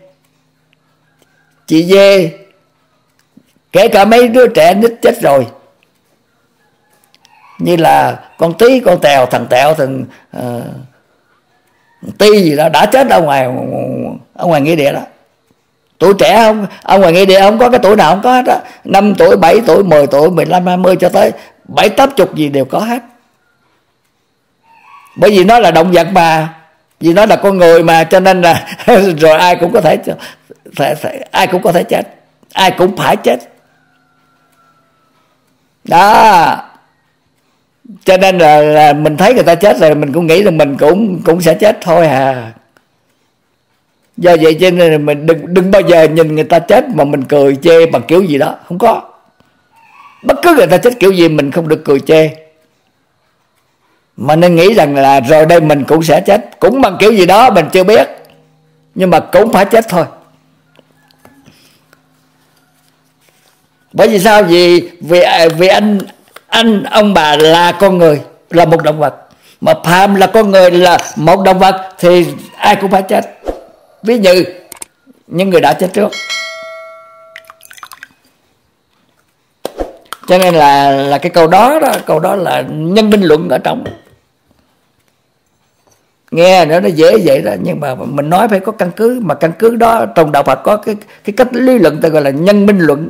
chị D, kể cả mấy đứa trẻ nít chết rồi, như là con Tí, con Tèo, thằng Tẹo, thằng Ti gì đó đã chết ở ngoài nghĩa địa đó. Tuổi trẻ không, ở ngoài nghĩa địa không có cái tuổi nào không có hết á. 5 tuổi, 7 tuổi, 10 tuổi, 15, 20 cho tới 70-80 gì đều có hết. Bởi vì nó là động vật mà, vì nó là con người mà, cho nên là rồi ai cũng có thể ai cũng có thể chết, ai cũng phải chết. Đó. Cho nên là mình thấy người ta chết rồi mình cũng nghĩ là mình cũng sẽ chết thôi à. Do vậy cho nên là mình đừng bao giờ nhìn người ta chết mà mình cười chê bằng kiểu gì đó. Không có. Bất cứ người ta chết kiểu gì mình không được cười chê, mà nên nghĩ rằng là rồi đây mình cũng sẽ chết, cũng bằng kiểu gì đó mình chưa biết, nhưng mà cũng phải chết thôi. Bởi vì sao? Vì ông bà là con người, là một động vật, mà phàm là con người là một động vật thì ai cũng phải chết. Ví như những người đã chết trước. Cho nên là cái câu đó là nhân minh luận ở trong. Nghe nó dễ vậy đó, nhưng mà mình nói phải có căn cứ, mà căn cứ đó trong đạo Phật có cái cách lý luận ta gọi là nhân minh luận.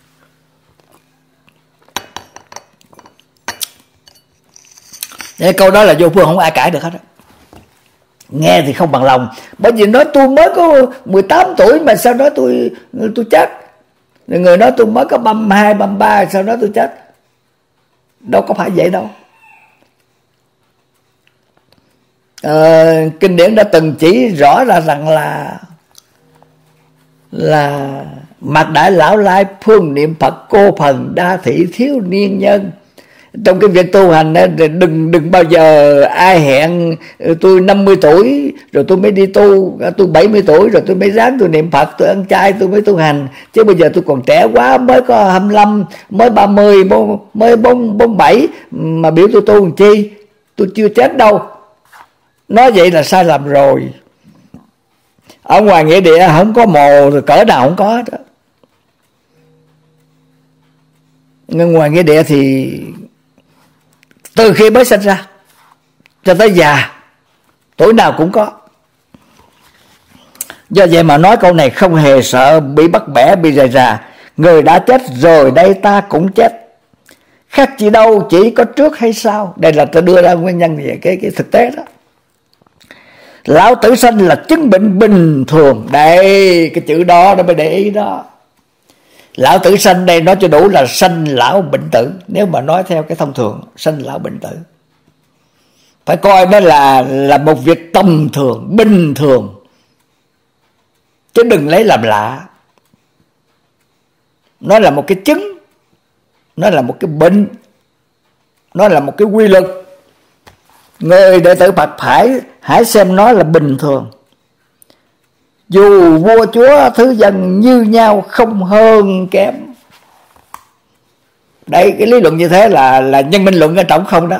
Cái câu đó là vô phương, không ai cãi được hết đó. Nghe thì không bằng lòng, bởi vì nói tôi mới có 18 tuổi mà sao nói tôi chết. Người nói tôi mới có 32, 33 sao nói tôi chết. Đâu có phải vậy đâu. Kinh điển đã từng chỉ rõ ra rằng là Mạc Đại Lão Lai phương niệm Phật cô phần đa thị thiếu niên nhân. Trong cái việc tu hành đó, đừng bao giờ ai hẹn tôi 50 tuổi rồi tôi mới đi tu, tôi 70 tuổi rồi tôi mới ráng tôi niệm Phật, tôi ăn chay tôi mới tu hành. Chứ bây giờ tôi còn trẻ quá, mới có 25, mới 30, mới 47 mà biểu tôi tu làm chi? Tôi chưa chết đâu. Nói vậy là sai lầm rồi. Ở ngoài nghĩa địa không có mồ rồi cỡ nào không có hết. Ngoài nghĩa địa thì từ khi mới sinh ra cho tới già, tuổi nào cũng có. Do vậy mà nói câu này không hề sợ bị bắt bẻ, bị rầy rà. Người đã chết rồi đây ta cũng chết, khác gì đâu, chỉ có trước hay sau. Đây là ta đưa ra nguyên nhân về cái thực tế đó. Lão tử sanh là chứng bệnh bình thường. Đây, cái chữ đó nó mới để ý đó. Lão tử sanh đây nói cho đủ là sanh lão bệnh tử. Nếu mà nói theo cái thông thường, sanh lão bệnh tử, phải coi đó là một việc tầm thường, bình thường, chứ đừng lấy làm lạ. Nó là một cái chứng, nó là một cái bệnh, nó là một cái quy luật. Người đệ tử Phật hãy xem nó là bình thường. Dù vua chúa thứ dân như nhau, không hơn kém. Đây, cái lý luận như thế là nhân minh luận ở trong không đó.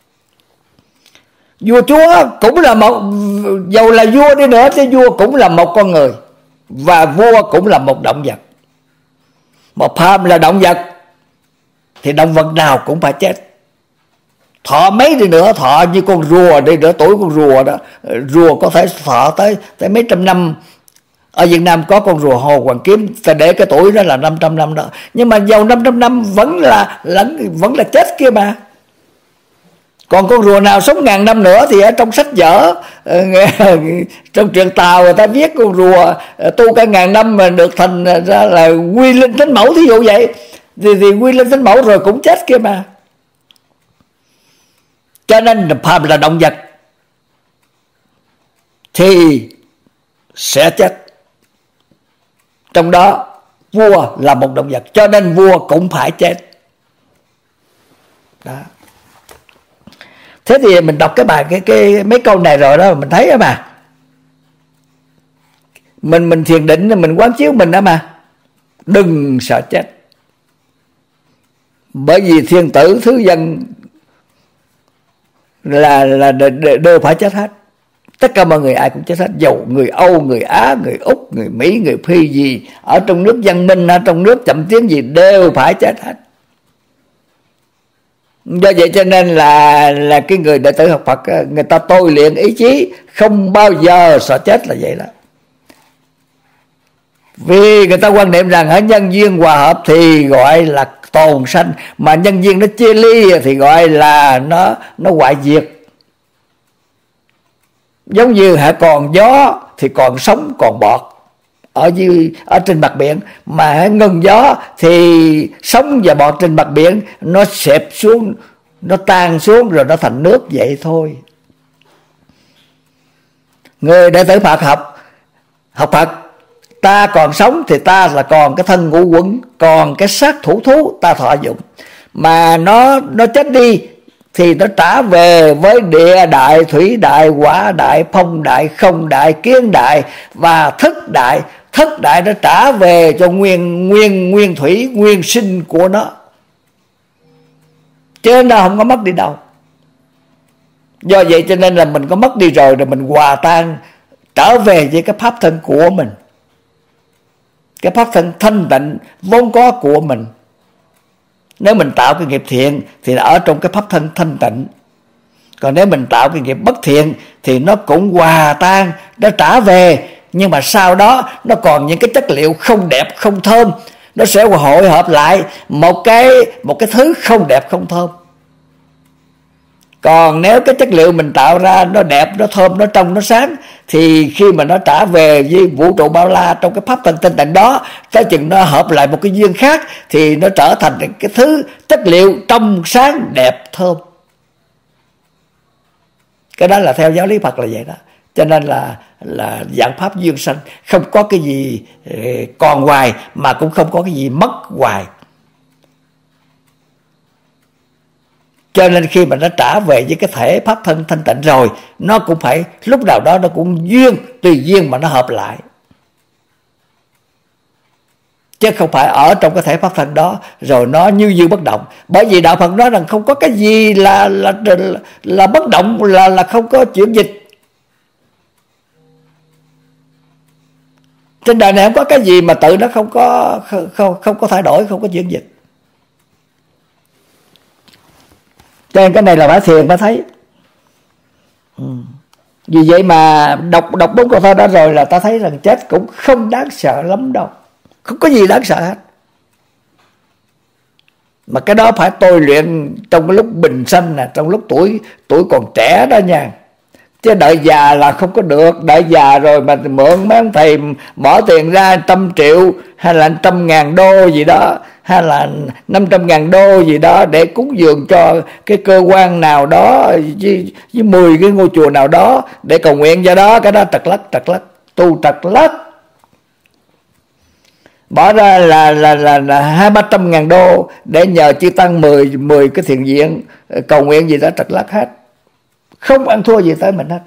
Vua chúa cũng là một, dầu là vua đi nữa thì vua cũng là một con người, và vua cũng là một động vật. Mà phàm là động vật thì động vật nào cũng phải chết. Thọ mấy đi nữa, thọ như con rùa đi nữa, tuổi con rùa đó, rùa có thể thọ tới mấy trăm năm. Ở Việt Nam có con rùa Hồ Hoàng Kiếm, ta để cái tuổi đó là 500 năm đó. Nhưng mà dầu 500 năm vẫn là chết kia mà. Còn con rùa nào sống 1000 năm nữa thì ở trong sách vở, trong truyện Tàu người ta viết con rùa tu cả 1000 năm mà được thành ra là quy linh thánh mẫu, thí dụ vậy. Thì quy linh thánh mẫu rồi cũng chết kia mà. Cho nên phàm là động vật thì sẽ chết. Trong đó vua là một động vật, cho nên vua cũng phải chết. Đó. Thế thì mình đọc cái bài cái mấy câu này rồi đó, mình thấy đó mà. Mình thiền định, mình quán chiếu mình đó mà. Đừng sợ chết. Bởi vì thiên tử thứ dân là đều phải chết hết. Tất cả mọi người ai cũng chết hết, dầu người Âu, người Á, người Úc, người Mỹ, người Phi gì, ở trong nước văn minh, ở trong nước chậm tiến gì đều phải chết hết. Do vậy cho nên là cái người đệ tử học Phật, người ta tôi luyện ý chí không bao giờ sợ chết là vậy đó. Vì người ta quan niệm rằng ở nhân duyên hòa hợp thì gọi là tồn sanh, mà nhân duyên nó chia ly thì gọi là nó hoại diệt. Giống như hãy còn gió thì còn sóng còn bọt ở trên mặt biển, mà hãy ngừng gió thì sóng và bọt trên mặt biển nó xẹp xuống, nó tan xuống rồi nó thành nước vậy thôi. Người đệ tử Phật học học Phật, ta còn sống thì ta là còn cái thân ngũ uẩn, còn cái xác thủ thú ta thọ dụng. Mà nó chết đi thì nó trả về với địa đại, thủy đại, hỏa đại, phong đại, không đại, kiến đại và thức đại. Thức đại nó trả về cho nguyên thủy, nguyên sinh của nó, chứ nó không có mất đi đâu. Do vậy cho nên là mình có mất đi rồi mình hòa tan trở về với cái pháp thân của mình, cái pháp thân thanh tịnh vốn có của mình. Nếu mình tạo cái nghiệp thiện thì ở trong cái pháp thân thanh tịnh. Còn nếu mình tạo cái nghiệp bất thiện thì nó cũng hòa tan, nó trả về. Nhưng mà sau đó nó còn những cái chất liệu không đẹp, không thơm, nó sẽ hội hợp lại một cái thứ không đẹp, không thơm. Còn nếu cái chất liệu mình tạo ra nó đẹp, nó thơm, nó trong, nó sáng, thì khi mà nó trả về với vũ trụ bao la trong cái pháp thân tinh tịnh đó, tới chừng nó hợp lại một cái duyên khác thì nó trở thành cái thứ chất liệu trong sáng, đẹp, thơm. Cái đó là theo giáo lý Phật là vậy đó. Cho nên là dạng pháp duyên sanh, không có cái gì còn hoài mà cũng không có cái gì mất hoài. Cho nên khi mà nó trả về với cái thể pháp thân thanh tịnh rồi, nó cũng phải lúc nào đó nó cũng duyên, tùy duyên mà nó hợp lại, chứ không phải ở trong cái thể pháp thân đó rồi nó như bất động. Bởi vì đạo Phật nói rằng không có cái gì là bất động, là không có chuyển dịch. Trên đời này không có cái gì mà tự nó không có thay đổi, không có chuyển dịch. Cho nên cái này là phải thiền mới thấy. Vì vậy mà đọc 4 câu thơ đó rồi là ta thấy rằng chết cũng không đáng sợ lắm đâu. Không có gì đáng sợ hết. Mà cái đó phải tôi luyện trong cái lúc bình sanh nè, trong lúc tuổi còn trẻ đó nha. Chứ đợi già là không có được. Đợi già rồi mà mượn mấy ông thầy bỏ tiền ra 100 triệu hay là 100.000 đô gì đó, hay là 500.000 đô gì đó để cúng dường cho cái cơ quan nào đó với 10 cái ngôi chùa nào đó để cầu nguyện cho đó, cái đó trật lất, tu trật lất. Bỏ ra là 200-300.000 đô để nhờ chư tăng 10 cái thiền viện cầu nguyện gì đó, trật lất hết. Không ăn thua gì tới mình hết.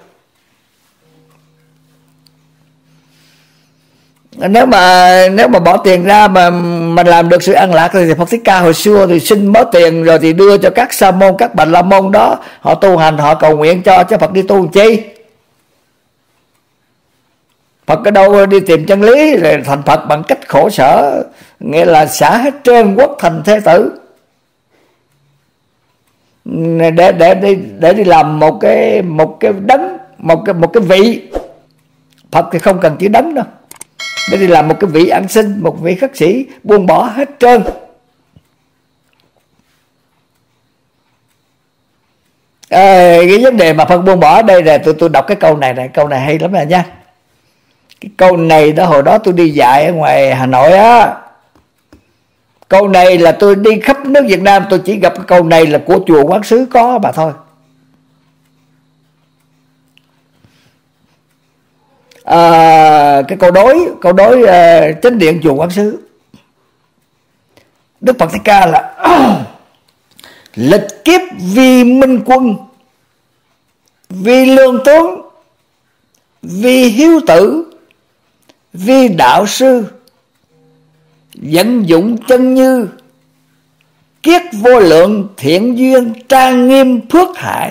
Nếu mà bỏ tiền ra mà làm được sự an lạc thì Phật Thích Ca hồi xưa thì xin bớt tiền rồi thì đưa cho các sa môn, các bạch la môn đó, họ tu hành, họ cầu nguyện cho Phật đi tu làm chi. Phật ở đâu đi tìm chân lý rồi thành Phật bằng cách khổ sở, nghĩa là xả hết trơn quốc thành thế tử để đi làm một cái đấng, một cái vị. Phật thì không cần chữ đấng đâu, để đi làm một cái vị ăn sinh, một vị khất sĩ, buông bỏ hết trơn. Cái vấn đề mà Phật buông bỏ ở đây là tôi đọc cái câu này câu này hay lắm nè nha. Cái câu này đó hồi đó tôi đi dạy ở ngoài Hà Nội á. Câu này là tôi đi khắp nước Việt Nam tôi chỉ gặp cái câu này là của chùa Quán Sứ có mà thôi. Cái câu đối chánh điện chùa Quán Sứ, Đức Phật Thích Ca là lịch kiếp vì minh quân, vì lương tướng, vì hiếu tử, vì đạo sư, vận dụng chân như, kiết vô lượng thiện duyên, trang nghiêm phước hại.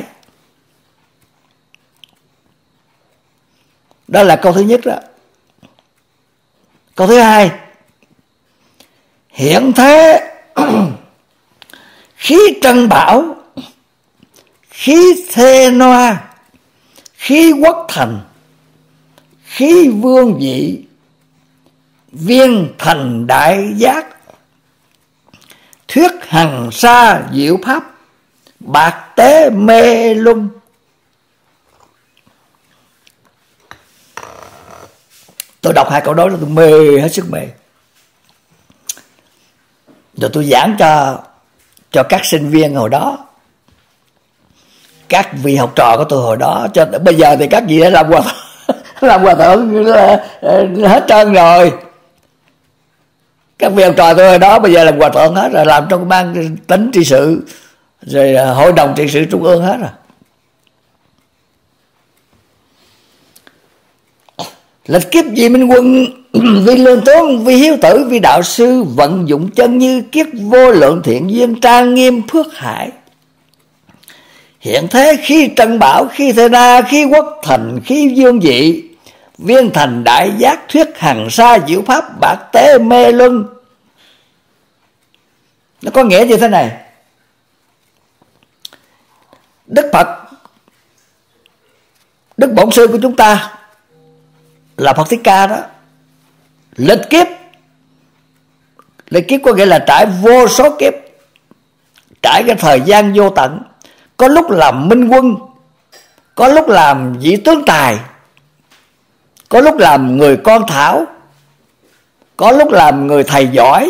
Đó là câu thứ nhất đó. Câu thứ hai, hiện thế khí trân bảo, khí thê noa, khí quốc thành, khí vương vị, viên thành đại giác, thuyết hằng sa diệu pháp, bạc tế mê luân. Tôi đọc 2 câu đó là tôi mê, hết sức mê. Rồi tôi giảng cho các sinh viên hồi đó, các vị học trò của tôi hồi đó, cho bây giờ thì các vị đã làm qua làm hòa thượng là hết trơn rồi. Các vị học trò tôi hồi đó bây giờ làm hòa thượng hết rồi, làm trong ban tỉnh trị sự rồi hội đồng trị sự trung ương hết rồi. Lịch kiếp vì minh quân, vì lương tướng, vì hiếu tử, vì đạo sư, vận dụng chân như kiết vô lượng thiện duyên, trang nghiêm phước hải. Hiện thế khi trân bảo, khi thế na, khi quốc thành, khi dương dị, viên thành đại giác, thuyết hằng sa diệu pháp, bạc tế mê luân. Nó có nghĩa như thế này. Đức Phật, Đức Bổn Sư của chúng ta là Phật Thích Ca đó, lịch kiếp có nghĩa là trải vô số kiếp, trải cái thời gian vô tận. Có lúc làm minh quân, có lúc làm vị tướng tài, có lúc làm người con thảo, có lúc làm người thầy giỏi.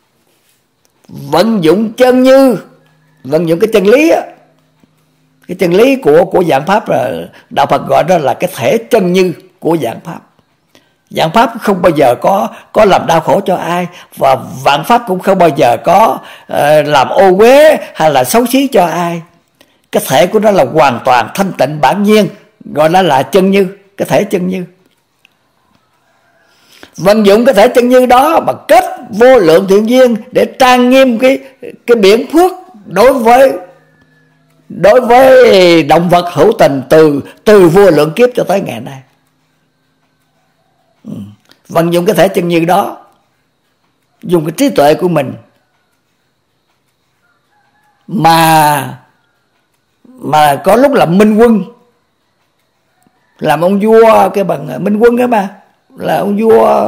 Vận dụng chân như, vận dụng cái chân lý á, cái chân lý của dạng pháp, là đạo Phật gọi đó là cái thể chân như của dạng pháp. Dạng pháp không bao giờ có làm đau khổ cho ai, và vạn pháp cũng không bao giờ có làm ô uế hay là xấu xí cho ai. Cái thể của nó là hoàn toàn thanh tịnh bản nhiên, gọi nó là chân như, cái thể chân như. Vận dụng cái thể chân như đó mà kết vô lượng thiện duyên để trang nghiêm cái biển phước đối với động vật hữu tình từ vô lượng kiếp cho tới ngày nay. Vận dụng cái thể chân như đó, dùng cái trí tuệ của mình mà có lúc là minh quân, làm ông vua, cái bằng minh quân đó mà, là ông vua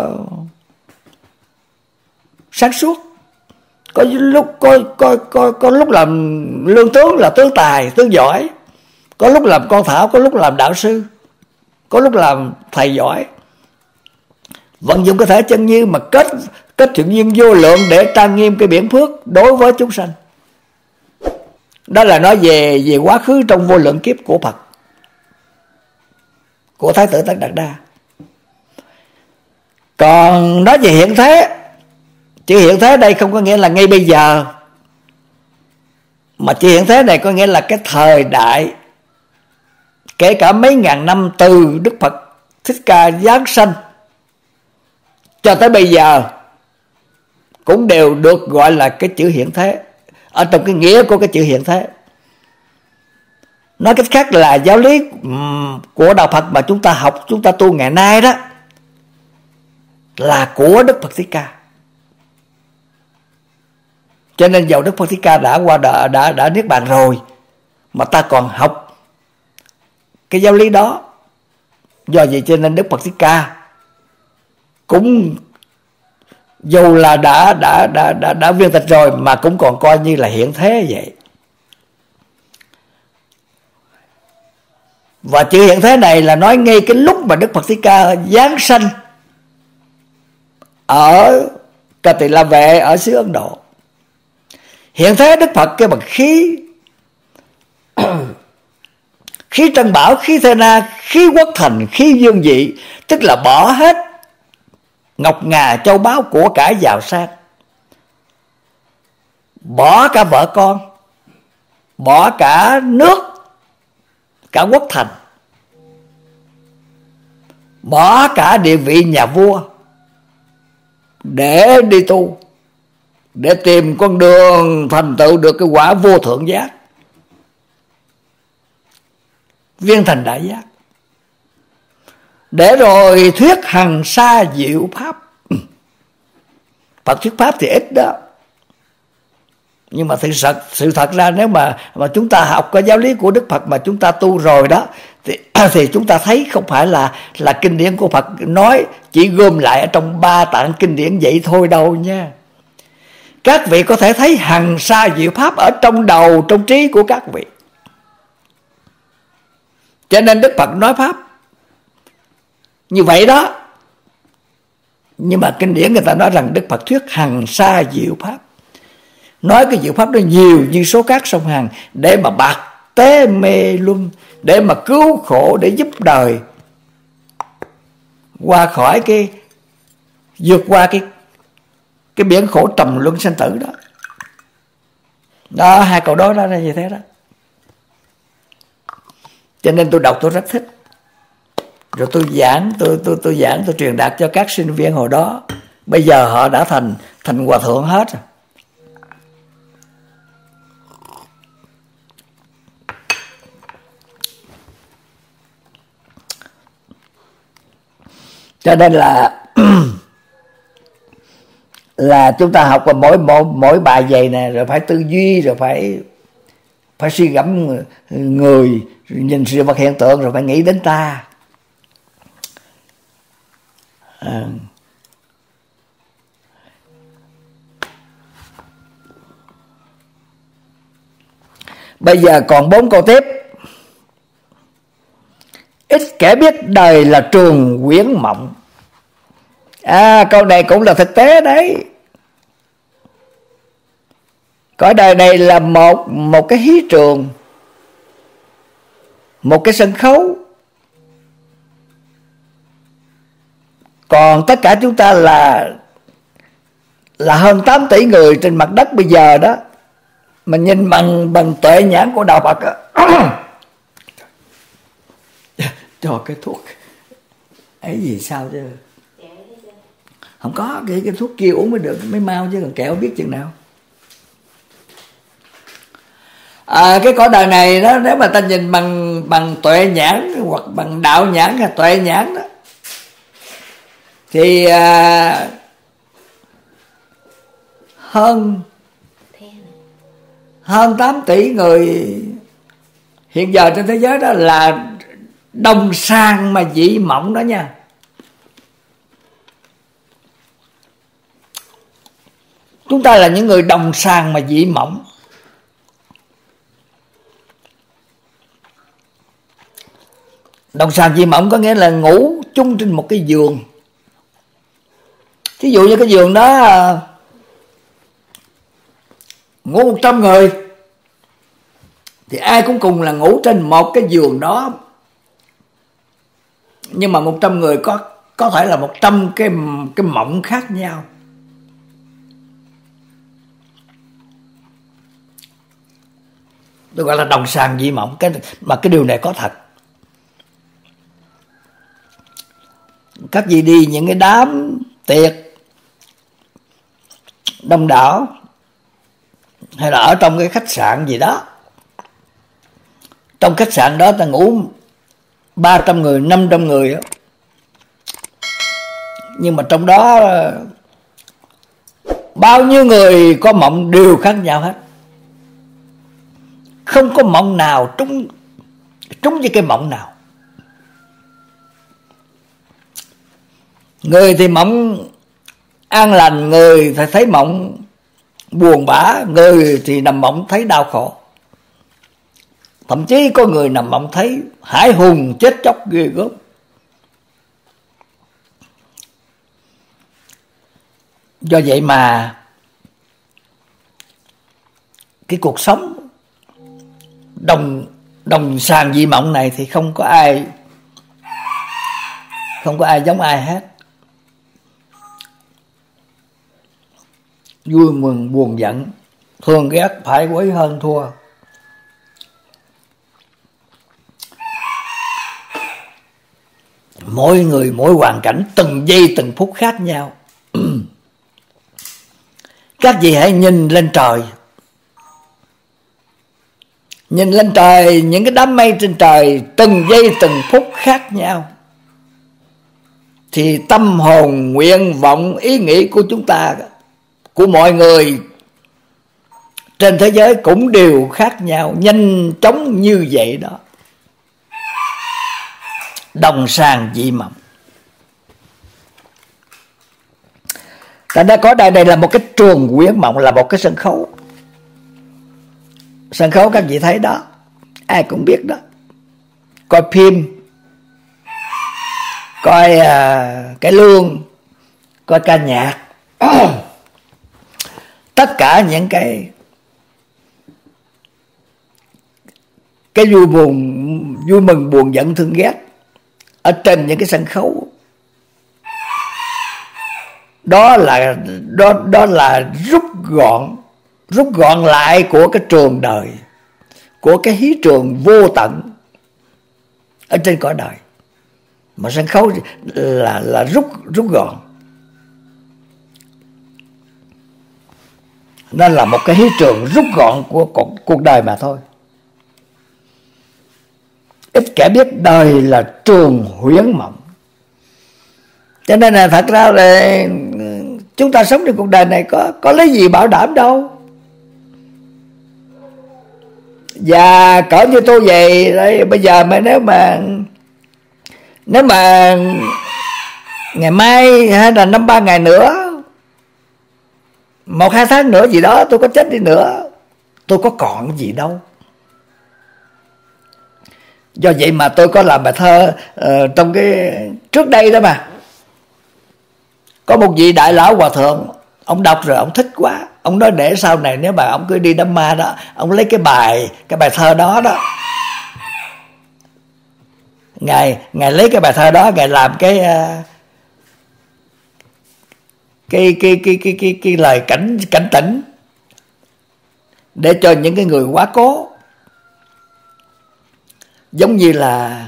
sáng suốt. Có lúc làm lương tướng, là tướng tài, tướng giỏi, có lúc làm con thảo, có lúc làm đạo sư, có lúc làm thầy giỏi. Vận dụng cái thể chân như mà kết thiện duyên vô lượng để trang nghiêm cái biển phước đối với chúng sanh. Đó là nói về quá khứ trong vô lượng kiếp của Phật, của Thái tử Tất Đạt Đa. Còn nói về hiện thế, chữ hiện thế đây không có nghĩa là ngay bây giờ, mà chữ hiện thế này có nghĩa là cái thời đại, kể cả mấy ngàn năm từ Đức Phật Thích Ca giáng sanh cho tới bây giờ cũng đều được gọi là cái chữ hiện thế, ở trong cái nghĩa của cái chữ hiện thế. Nói cách khác là giáo lý của đạo Phật mà chúng ta học, chúng ta tu ngày nay đó là của Đức Phật Thích Ca. Cho nên dầu Đức Phật Thích Ca đã qua đời, đã niết bàn rồi, mà ta còn học cái giáo lý đó. Do vậy cho nên Đức Phật Thích Ca cũng dù là đã viên tịch rồi mà cũng còn coi như là hiện thế vậy. Và chữ hiện thế này là nói ngay cái lúc mà Đức Phật Thích Ca giáng sanh ở Cà Tỳ La Vệ ở xứ Ấn Độ. Hiện thế Đức Phật cái bằng khí khí trân bảo, khí thế na, khí quốc thành, khí dương dị, tức là bỏ hết ngọc ngà châu báu của cải giàu sang, bỏ cả vợ con, bỏ cả nước, cả quốc thành, bỏ cả địa vị nhà vua để đi tu, để tìm con đường thành tựu được cái quả vô thượng giác, viên thành đại giác, để rồi thuyết hằng sa diệu pháp. Phật thuyết pháp thì ít đó, nhưng mà sự thật ra nếu mà chúng ta học cái giáo lý của Đức Phật mà chúng ta tu rồi đó, thì chúng ta thấy không phải là kinh điển của Phật nói chỉ gom lại ở trong 3 tạng kinh điển vậy thôi đâu nha. Các vị có thể thấy hằng sa diệu pháp ở trong đầu, trong trí của các vị. Cho nên Đức Phật nói pháp như vậy đó. Nhưng mà kinh điển người ta nói rằng Đức Phật thuyết hằng sa diệu pháp, nói cái diệu pháp đó nhiều như số cát sông Hằng, để mà bạc tế mê luân, để mà cứu khổ, để giúp đời. qua khỏi vượt qua cái biển khổ trầm luân sanh tử đó. Đó, hai câu đó là như thế đó. Cho nên tôi đọc tôi rất thích. Rồi tôi giảng, tôi truyền đạt cho các sinh viên hồi đó. Bây giờ họ đã thành hòa thượng hết rồi. Cho nên là chúng ta học mỗi bài vậy nè, rồi phải tư duy, rồi phải suy gẫm người, nhìn sự vật hiện tượng, rồi phải nghĩ đến ta. Bây giờ còn 4 câu tiếp. Ít kẻ biết đời là trường quyến mộng. Câu này cũng là thực tế đấy. Cõi đời này là một cái hí trường, một cái sân khấu. Còn tất cả chúng ta là hơn 8 tỷ người trên mặt đất bây giờ đó, mà nhìn bằng tuệ nhãn của đạo Phật cho cái thuốc ấy gì sao chứ không có, cái thuốc kia uống mới được, mới mau, chứ còn kẹo biết chừng nào. Cái cõi đời này đó, nếu mà ta nhìn bằng tuệ nhãn hoặc bằng đạo nhãn hay tuệ nhãn đó, thì hơn 8 tỷ người hiện giờ trên thế giới đó là đồng sàng mà dị mộng đó nha. Chúng ta là những người đồng sàng mà dị mộng. Đồng sàng dị mộng có nghĩa là ngủ chung trên một cái giường. Ví dụ như cái giường đó ngủ 100 người, thì ai cũng cùng là ngủ trên một cái giường đó. Nhưng mà 100 người có thể là 100 cái mộng khác nhau. Tôi gọi là đồng sàng dị mộng. Mà cái điều này có thật. Các vị đi những cái đám tiệc đông đảo, hay là ở trong cái khách sạn gì đó, trong khách sạn đó ta ngủ 300 người, 500 người đó. Nhưng mà trong đó bao nhiêu người có mộng đều khác nhau hết. Không có mộng nào trúng với cái mộng nào. Người thì mộng an lành, người thì thấy mộng buồn bã, người thì nằm mộng thấy đau khổ. Thậm chí có người nằm mộng thấy hãi hùng chết chóc ghê gớm. Do vậy mà cái cuộc sống đồng sàng dị mộng này thì không có ai giống ai hết. Vui mừng buồn giận, thương ghét, phải quấy hơn thua. Mỗi người mỗi hoàn cảnh, từng giây từng phút khác nhau. Các vị hãy nhìn lên trời. Nhìn lên trời, những cái đám mây trên trời, từng giây từng phút khác nhau. Thì tâm hồn, nguyện vọng, ý nghĩ của chúng ta, của mọi người trên thế giới cũng đều khác nhau, nhanh chóng như vậy đó. Đồng sàng dị mộng. Thành ra có đây là một cái trường quyến mộng, là một cái sân khấu. Sân khấu các vị thấy đó, ai cũng biết đó. Coi phim, coi cải lương, coi ca nhạc, tất cả những cái vui mừng, buồn giận, thương ghét ở trên những cái sân khấu Đó là rút gọn lại của cái trường đời, của cái hí trường vô tận ở trên cõi đời. Mà sân khấu là rút gọn. Nó là một cái hí trường rút gọn của cuộc đời mà thôi. Ít kẻ biết đời là trường huyễn mộng. Cho nên là thật ra là chúng ta sống trên cuộc đời này có lấy gì bảo đảm đâu. Và cỡ như tôi vậy đấy, bây giờ mà nếu mà ngày mai hay là 5-3 ngày nữa, 1-2 tháng nữa gì đó tôi có chết đi nữa, tôi có còn cái gì đâu. Do vậy mà tôi có làm bài thơ trong cái trước đây đó mà. Có một vị đại lão hòa thượng, ông đọc rồi ông thích quá, ông nói để sau này nếu mà ông cứ đi đám ma đó, ông lấy cái bài thơ đó đó, ngài lấy cái bài thơ đó, ngài làm cái lời cảnh tỉnh để cho những cái người quá cố. Giống như là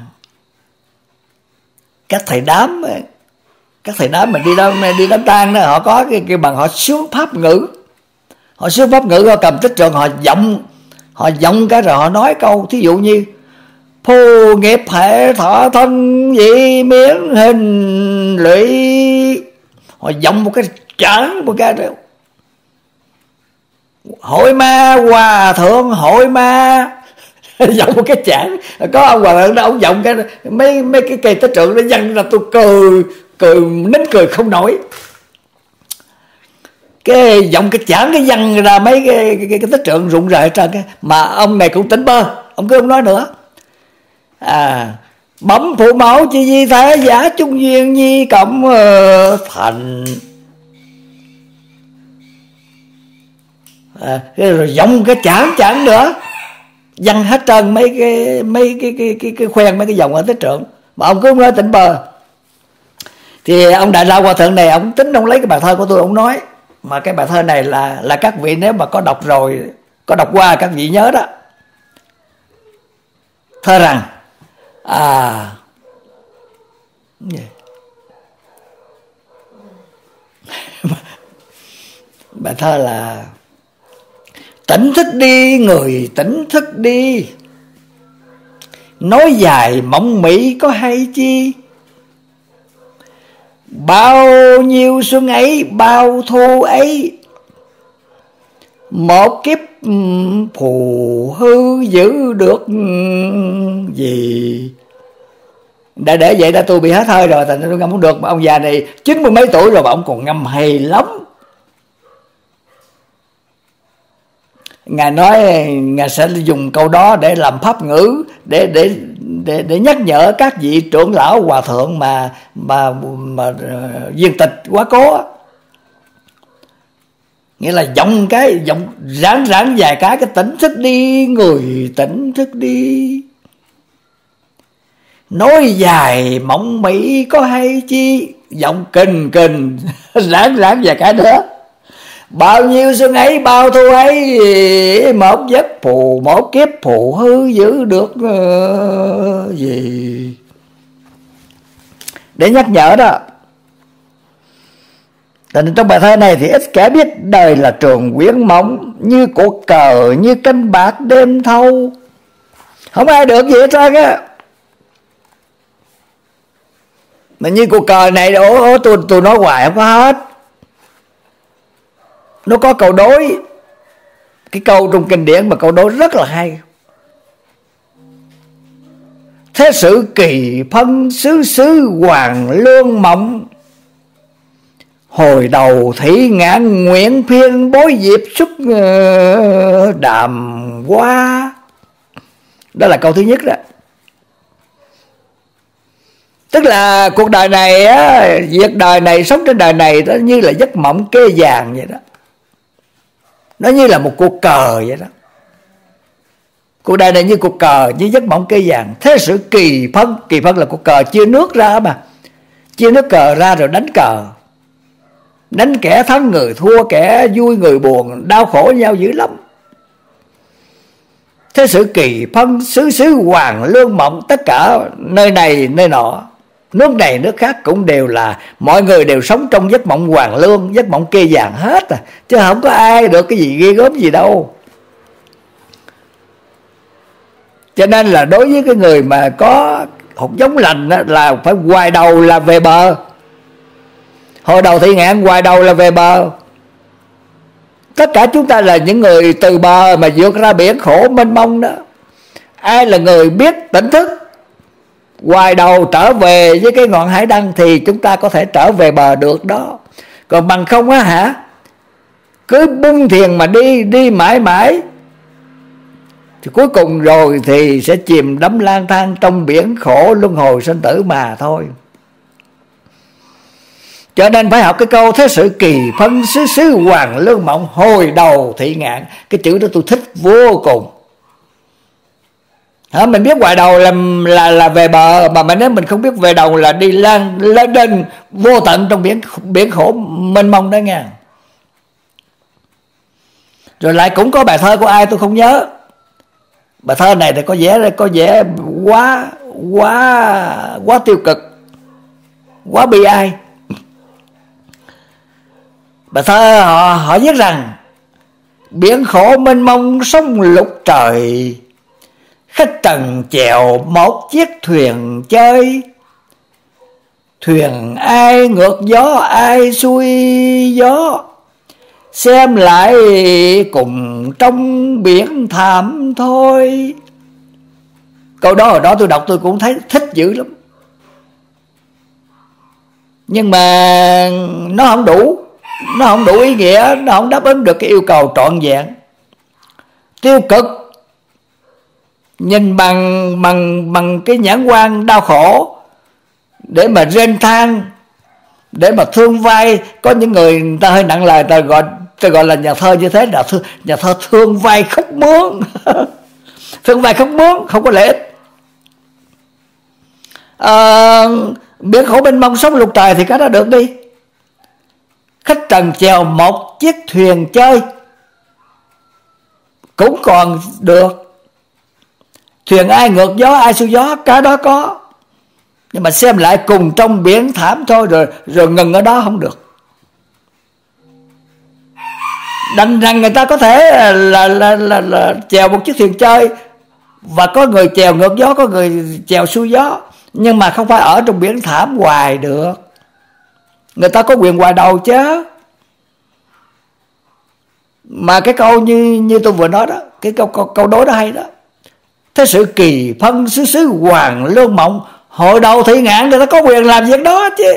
các thầy đám mà đi đám tang đó, họ có cái bằng họ sướng pháp ngữ, họ cầm tích trượng, họ giọng cái rồi họ nói câu thí dụ như phu nghiệp hệ thọ thân dị miễn hình lụy, họ giọng một cái tráng một cái đều hội ma hòa thượng hội ma giọng một cái chảng. Có ông hòa thượng đó, ông giọng cái mấy cái cây tích trượng nó văng ra, tôi cười nín cười không nổi. Cái giọng cái chảng cái văng ra mấy cái tích trượng rụng rời trơn cái. Mà ông này cũng tỉnh bơ, ông cứ không nói nữa. Bấm phụ mẫu chi di thế giả trung duyên nhi cộng thành. Rồi giọng cái chảng nữa văng hết trơn mấy cái khoen, mấy cái dòng ở tích trượng. Mà ông cứ không nói tỉnh bờ. Thì ông đại lao hòa thượng này, ông tính ông lấy cái bài thơ của tôi, ông nói mà cái bài thơ này là các vị nếu mà có đọc rồi, có đọc qua các vị nhớ đó. Thơ rằng bài thơ là: tỉnh thức đi người, tỉnh thức đi, nói dài mộng mị có hay chi. Bao nhiêu xuân ấy, bao thu ấy, một kiếp phù hư giữ được gì. Để vậy đã tôi bị hết hơi rồi, thành tôi ngâm không được. Mà ông già này 90 mấy tuổi rồi mà ông còn ngâm hay lắm. Ngài nói Ngài sẽ dùng câu đó để làm pháp ngữ, để nhắc nhở các vị trưởng lão hòa thượng mà viên tịch quá cố. Nghĩa là giọng ráng vài cái tỉnh thức đi người, tỉnh thức đi, nói dài mộng mị có hay chi. Giọng kình ráng vài cái nữa. Bao nhiêu xuân ấy, bao thu ấy, một kiếp phù hư giữ được gì. Để nhắc nhở đó. Nên trong bài thơ này thì ít kẻ biết đời là trường quyến mộng, như cuộc cờ, như canh bạc đêm thâu. Không ai được gì hết trơn á. Mà như cuộc cờ này, tôi nói hoài không có hết. Nó có câu đối, cái câu trong kinh điển mà câu đối rất là hay. Thế sự kỳ phân xứ hoàng lương mộng, hồi đầu thủy ngạn nguyện phiên bối diệp xuất đàm hoa. Đó là câu thứ nhất đó. Tức là cuộc đời này á, việc đời này, sống trên đời này đó như là giấc mộng kê vàng vậy đó. Nó như là một cuộc cờ vậy đó. Cuộc đời này như cuộc cờ, như giấc mộng kê vàng. Thế sự kỳ phân là cuộc cờ chia nước ra mà. Chia nước cờ ra rồi đánh cờ. đánh kẻ thắng người thua, kẻ vui người buồn, đau khổ nhau dữ lắm. Thế sự kỳ phân, xứ xứ hoàng lương mộng, tất cả nơi này nơi nọ, nước này nước khác cũng đều là mọi người đều sống trong giấc mộng hoàng lương, giấc mộng kê vàng hết chứ không có ai được cái gì ghê gớm gì đâu. Cho nên là đối với cái người mà có hột giống lành là phải hoài đầu là về bờ. Hồi đầu thị ngạn hoài đầu là về bờ. Tất cả chúng ta là những người từ bờ mà vượt ra biển khổ mênh mông đó. Ai là người biết tỉnh thức, hoài đầu trở về với cái ngọn hải đăng thì chúng ta có thể trở về bờ được đó. Còn bằng không á hả, cứ bung thuyền mà đi mãi mãi thì cuối cùng rồi thì sẽ chìm đắm lang thang trong biển khổ luân hồi sinh tử mà thôi. Cho nên phải học cái câu thế sự kỳ phân, xứ xứ hoàng lương mộng, hồi đầu thị ngạn. Cái chữ đó tôi thích vô cùng. Mình biết hoài đầu là về bờ, mà nếu mình không biết về đầu là đi lên vô tận trong biển khổ mênh mông đó nha. Rồi lại cũng có bài thơ của ai tôi không nhớ. Bài thơ này thì có vẻ quá tiêu cực, quá bi ai. Bài thơ họ viết rằng: biển khổ mênh mông sông lục trời, khách trần chèo một chiếc thuyền chơi. Thuyền ai ngược gió ai xuôi gió, xem lại cùng trong biển thảm thôi. Câu đó hồi đó tôi đọc tôi cũng thấy thích dữ lắm. Nhưng mà nó không đủ ý nghĩa, nó không đáp ứng được cái yêu cầu trọn vẹn. Tiêu cực, nhìn bằng cái nhãn quan đau khổ để mà rên than, để mà thương vai. Có những người ta hơi nặng lời, ta gọi là nhà thơ như thế là nhà thơ thương vai khóc mướn. Thương vai khóc mướn không có lợi ích. Biển khổ mênh mông sóng lục trời thì cái đó được đi. Khách trần chèo một chiếc thuyền chơi cũng còn được. Thuyền ai ngược gió ai xuôi gió, cái đó có. Nhưng mà xem lại cùng trong biển thảm thôi, rồi ngừng ở đó không được. Đành rằng người ta có thể là chèo một chiếc thuyền chơi, và có người chèo ngược gió, có người chèo xuôi gió, nhưng mà không phải ở trong biển thảm hoài được. Người ta có quyền hoài đầu chứ. Mà cái câu như tôi vừa nói đó, cái câu đối đó hay đó. Thế sự kỳ phân, xứ xứ hoàng lương mộng, hội đầu thị ngạn, người ta có quyền làm việc đó chứ.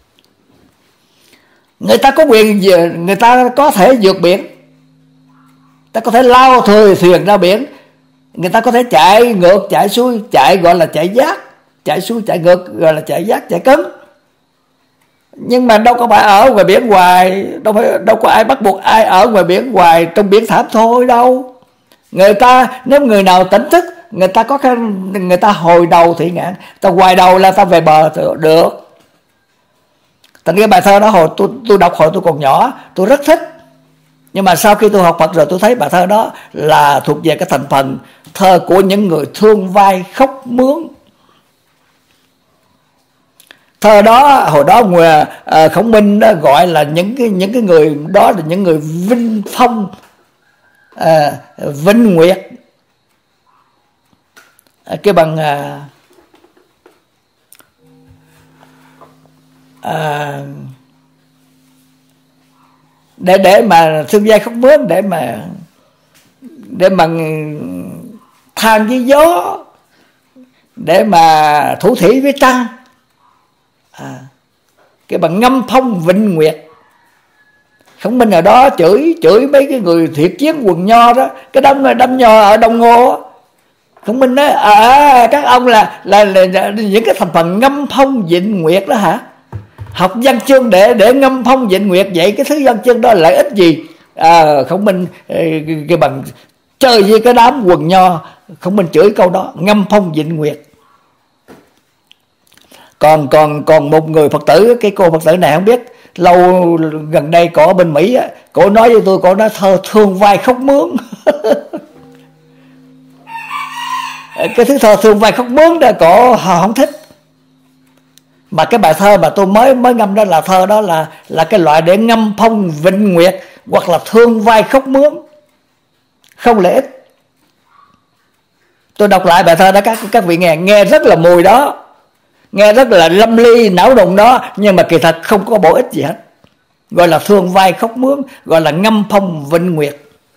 Người ta có quyền, người ta có thể vượt biển, ta có thể lao thuyền ra biển, người ta có thể chạy ngược chạy xuôi, chạy gọi là chạy giác, chạy xuôi chạy ngược gọi là chạy giác, chạy cứng. Nhưng mà đâu có phải ở ngoài biển hoài, đâu có ai bắt buộc ai ở ngoài biển hoài trong biển thảm thôi đâu. Người ta nếu người nào tỉnh thức, người ta có người ta hồi đầu thị ngạn, ta hoài đầu là ta về bờ được. Thành cái bài thơ đó hồi tôi đọc hồi tôi còn nhỏ, tôi rất thích. Nhưng mà sau khi tôi học Phật rồi tôi thấy bài thơ đó là thuộc về cái thành phần thơ của những người thương vai khóc mướn. Thơ đó hồi đó Khổng Minh đó gọi là những cái người đó là những người vinh phong, vinh nguyệt, cái bằng để mà thương vai khóc mướn, để mà than với gió, để mà thủ thủy với trăng, cái bằng ngâm phong vinh nguyệt. Khổng Minh ở đó chửi mấy cái người thiệt chiến quần nho đó, cái đám nho ở Đông Ngô. Khổng Minh nói các ông là những cái thành phần ngâm phong vịnh nguyệt đó hả? Học văn chương để ngâm phong vịnh nguyệt, vậy cái thứ văn chương đó lợi ích gì? Khổng Minh cái bằng chơi với cái đám quần nho, Khổng Minh chửi câu đó, ngâm phong vịnh nguyệt. Còn một người Phật tử, cái cô Phật tử này không biết Lâu gần đây cổ ở bên Mỹ á, cổ nói với tôi, cổ nói thơ thương vai khóc mướn. Cái thứ thơ thương vai khóc mướn đó cổ không thích. Mà cái bài thơ mà tôi mới ngâm đó là thơ đó là cái loại để ngâm phong vịnh nguyệt hoặc là thương vai khóc mướn, không lợi ích. Tôi đọc lại bài thơ đó các vị nghe rất là mùi đó, nghe rất là lâm ly não đùng đó, nhưng mà kỳ thật không có bổ ích gì hết. Gọi là thương vai khóc mướn, gọi là ngâm phong vịnh nguyệt.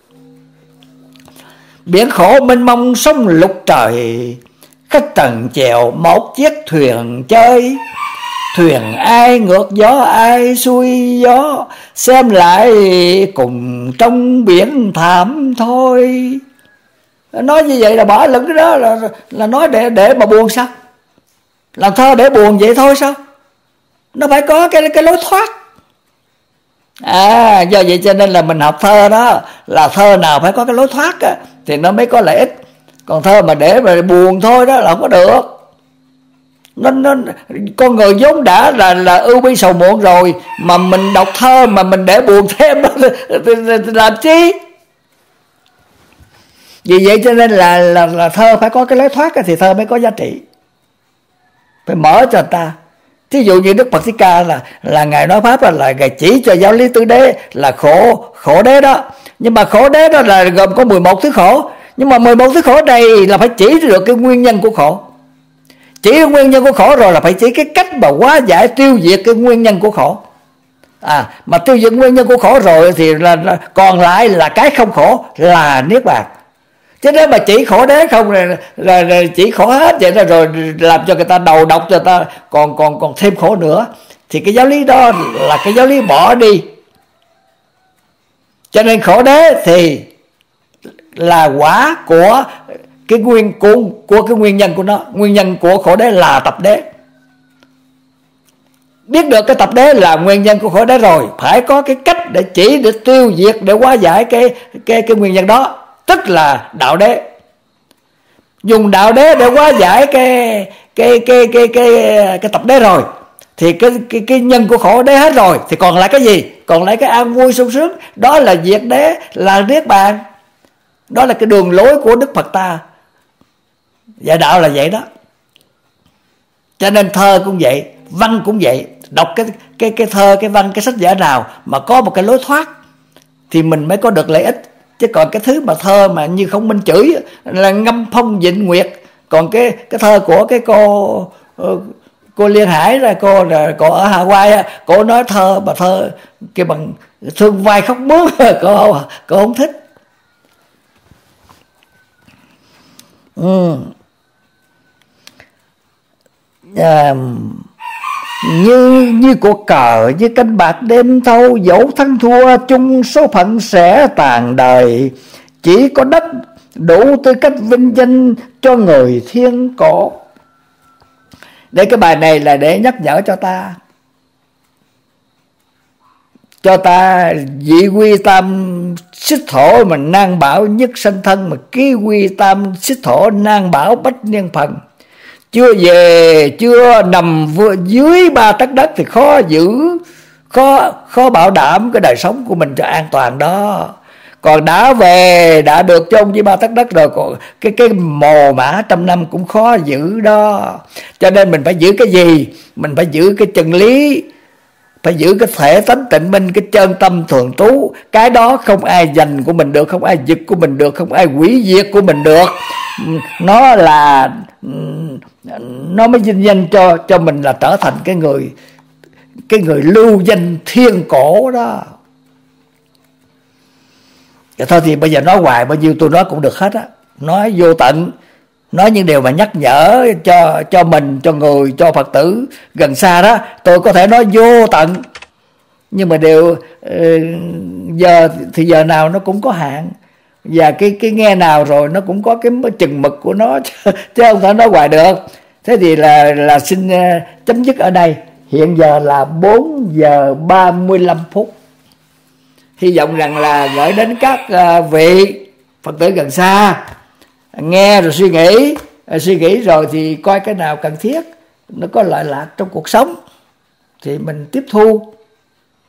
Biển khổ mênh mông sông lục trời, khách trần chèo một chiếc thuyền chơi. Thuyền ai ngược gió ai xuôi gió, xem lại cùng trong biển thảm thôi. Nói như vậy là bỏ lửng cái đó là nói để mà buồn sao? Làm thơ để buồn vậy thôi sao? Nó phải có cái lối thoát. Do vậy cho nên là mình học thơ đó, là thơ nào phải có cái lối thoát á, thì nó mới có lợi ích. Còn thơ mà để mà buồn thôi đó là không có được. Con người vốn đã là ưu bi sầu muộn rồi, mà mình đọc thơ mà mình để buồn thêm đó làm chi? Vì vậy cho nên là thơ phải có cái lối thoát thì thơ mới có giá trị, phải mở cho người ta. Thí dụ như Đức Phật Thích Ca là ngài nói pháp là ngài chỉ cho giáo lý tứ đế là khổ đế đó, nhưng mà khổ đế đó là gồm có 11 thứ khổ, nhưng mà 11 thứ khổ này là phải chỉ được cái nguyên nhân của khổ. Chỉ được nguyên nhân của khổ rồi là phải chỉ cái cách mà hóa giải tiêu diệt cái nguyên nhân của khổ. Mà tiêu diệt nguyên nhân của khổ rồi thì là còn lại là cái không khổ, là niết bàn. Chứ nếu mà chỉ khổ đế không là chỉ khổ hết vậy đó, rồi làm cho người ta đầu độc, cho người ta còn thêm khổ nữa, thì cái giáo lý đó là cái giáo lý bỏ đi. Cho nên khổ đế thì là quả của cái của cái nguyên nhân của nó. Nguyên nhân của khổ đế là tập đế. Biết được cái tập đế là nguyên nhân của khổ đế rồi, phải có cái cách để chỉ, để tiêu diệt, để hóa giải cái nguyên nhân đó, tức là đạo đế. Dùng đạo đế để hóa giải cái tập đế rồi, thì cái nhân của khổ đế hết rồi, thì còn lại cái gì? Còn lại cái an vui sung sướng, đó là diệt đế, là niết bàn. Đó là cái đường lối của Đức Phật ta dạy đạo là vậy đó. Cho nên thơ cũng vậy, văn cũng vậy. Đọc cái thơ, cái văn, cái sách vở nào mà có một cái lối thoát thì mình mới có được lợi ích. Chứ còn cái thứ mà thơ mà như Không Minh chửi là ngâm phong vịnh nguyệt. Còn cái thơ của cái cô Liên Hải ra, cô ở Hawaii, cô nói thơ mà thơ cái bằng thương vai khóc mướn, cô không thích. Như cuộc cờ, như canh bạc đêm thâu, dẫu thắng thua chung số phận sẽ tàn đời. Chỉ có đất đủ tư cách vinh danh cho người thiên cổ. Để cái bài này là để nhắc nhở cho ta dị quy tam xích thổ mà nan bảo nhất sanh thân, mà ký quy tam xích thổ nan bảo bách niên phần. Chưa về, chưa nằm dưới 3 tấc đất thì khó giữ, khó bảo đảm cái đời sống của mình cho an toàn đó. Còn đã về, đã được chôn với 3 tấc đất rồi, còn cái mồ mả 100 năm cũng khó giữ đó. Cho nên mình phải giữ cái gì? Mình phải giữ cái chân lý, phải giữ cái thể tánh tịnh minh, cái chân tâm thường trú. Cái đó không ai giành của mình được, không ai giật của mình được, không ai hủy diệt của mình được. Nó mới vinh danh cho mình là trở thành cái người lưu danh thiên cổ đó. Thôi thì bây giờ nói hoài bao nhiêu tôi nói cũng được hết á, nói vô tận, nói những điều mà nhắc nhở cho mình, cho người, cho Phật tử gần xa đó, tôi có thể nói vô tận. Nhưng mà điều giờ nào nó cũng có hạn, và cái nghe nào rồi nó cũng có cái chừng mực của nó, chứ không thể nói hoài được. Thế thì là xin chấm dứt ở đây. Hiện giờ là 4 giờ 35 phút. Hy vọng rằng là gửi đến các vị Phật tử gần xa, nghe rồi suy nghĩ rồi thì coi cái nào cần thiết, nó có lợi lạc trong cuộc sống thì mình tiếp thu.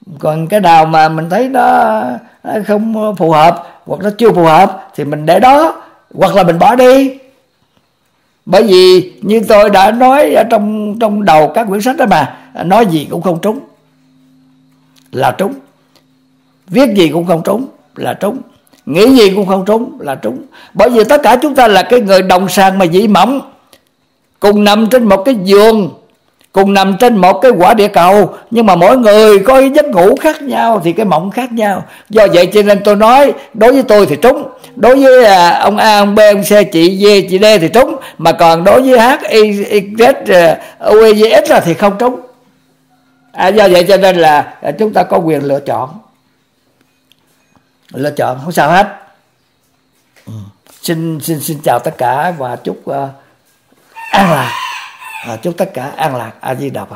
Còn cái nào mà mình thấy nó không phù hợp hoặc nó chưa phù hợp thì mình để đó, hoặc là mình bỏ đi. Bởi vì như tôi đã nói ở trong đầu các quyển sách đó mà, nói gì cũng không trúng là trúng, viết gì cũng không trúng là trúng, nghĩ gì cũng không trúng là trúng. Bởi vì tất cả chúng ta là cái người đồng sàng mà dị mộng, cùng nằm trên một cái giường, cùng nằm trên một cái quả địa cầu, nhưng mà mỗi người có giấc ngủ khác nhau thì cái mộng khác nhau. Do vậy cho nên tôi nói đối với tôi thì trúng, đối với ông A, ông B, ông C, chị D, chị D thì trúng, mà còn đối với H, Y, Z, U, E, G, X thì không trúng. Do vậy cho nên là chúng ta có quyền lựa chọn không sao hết. Xin chào tất cả và chúc an lạc, chúc tất cả an lạc. A Di Đà Phật.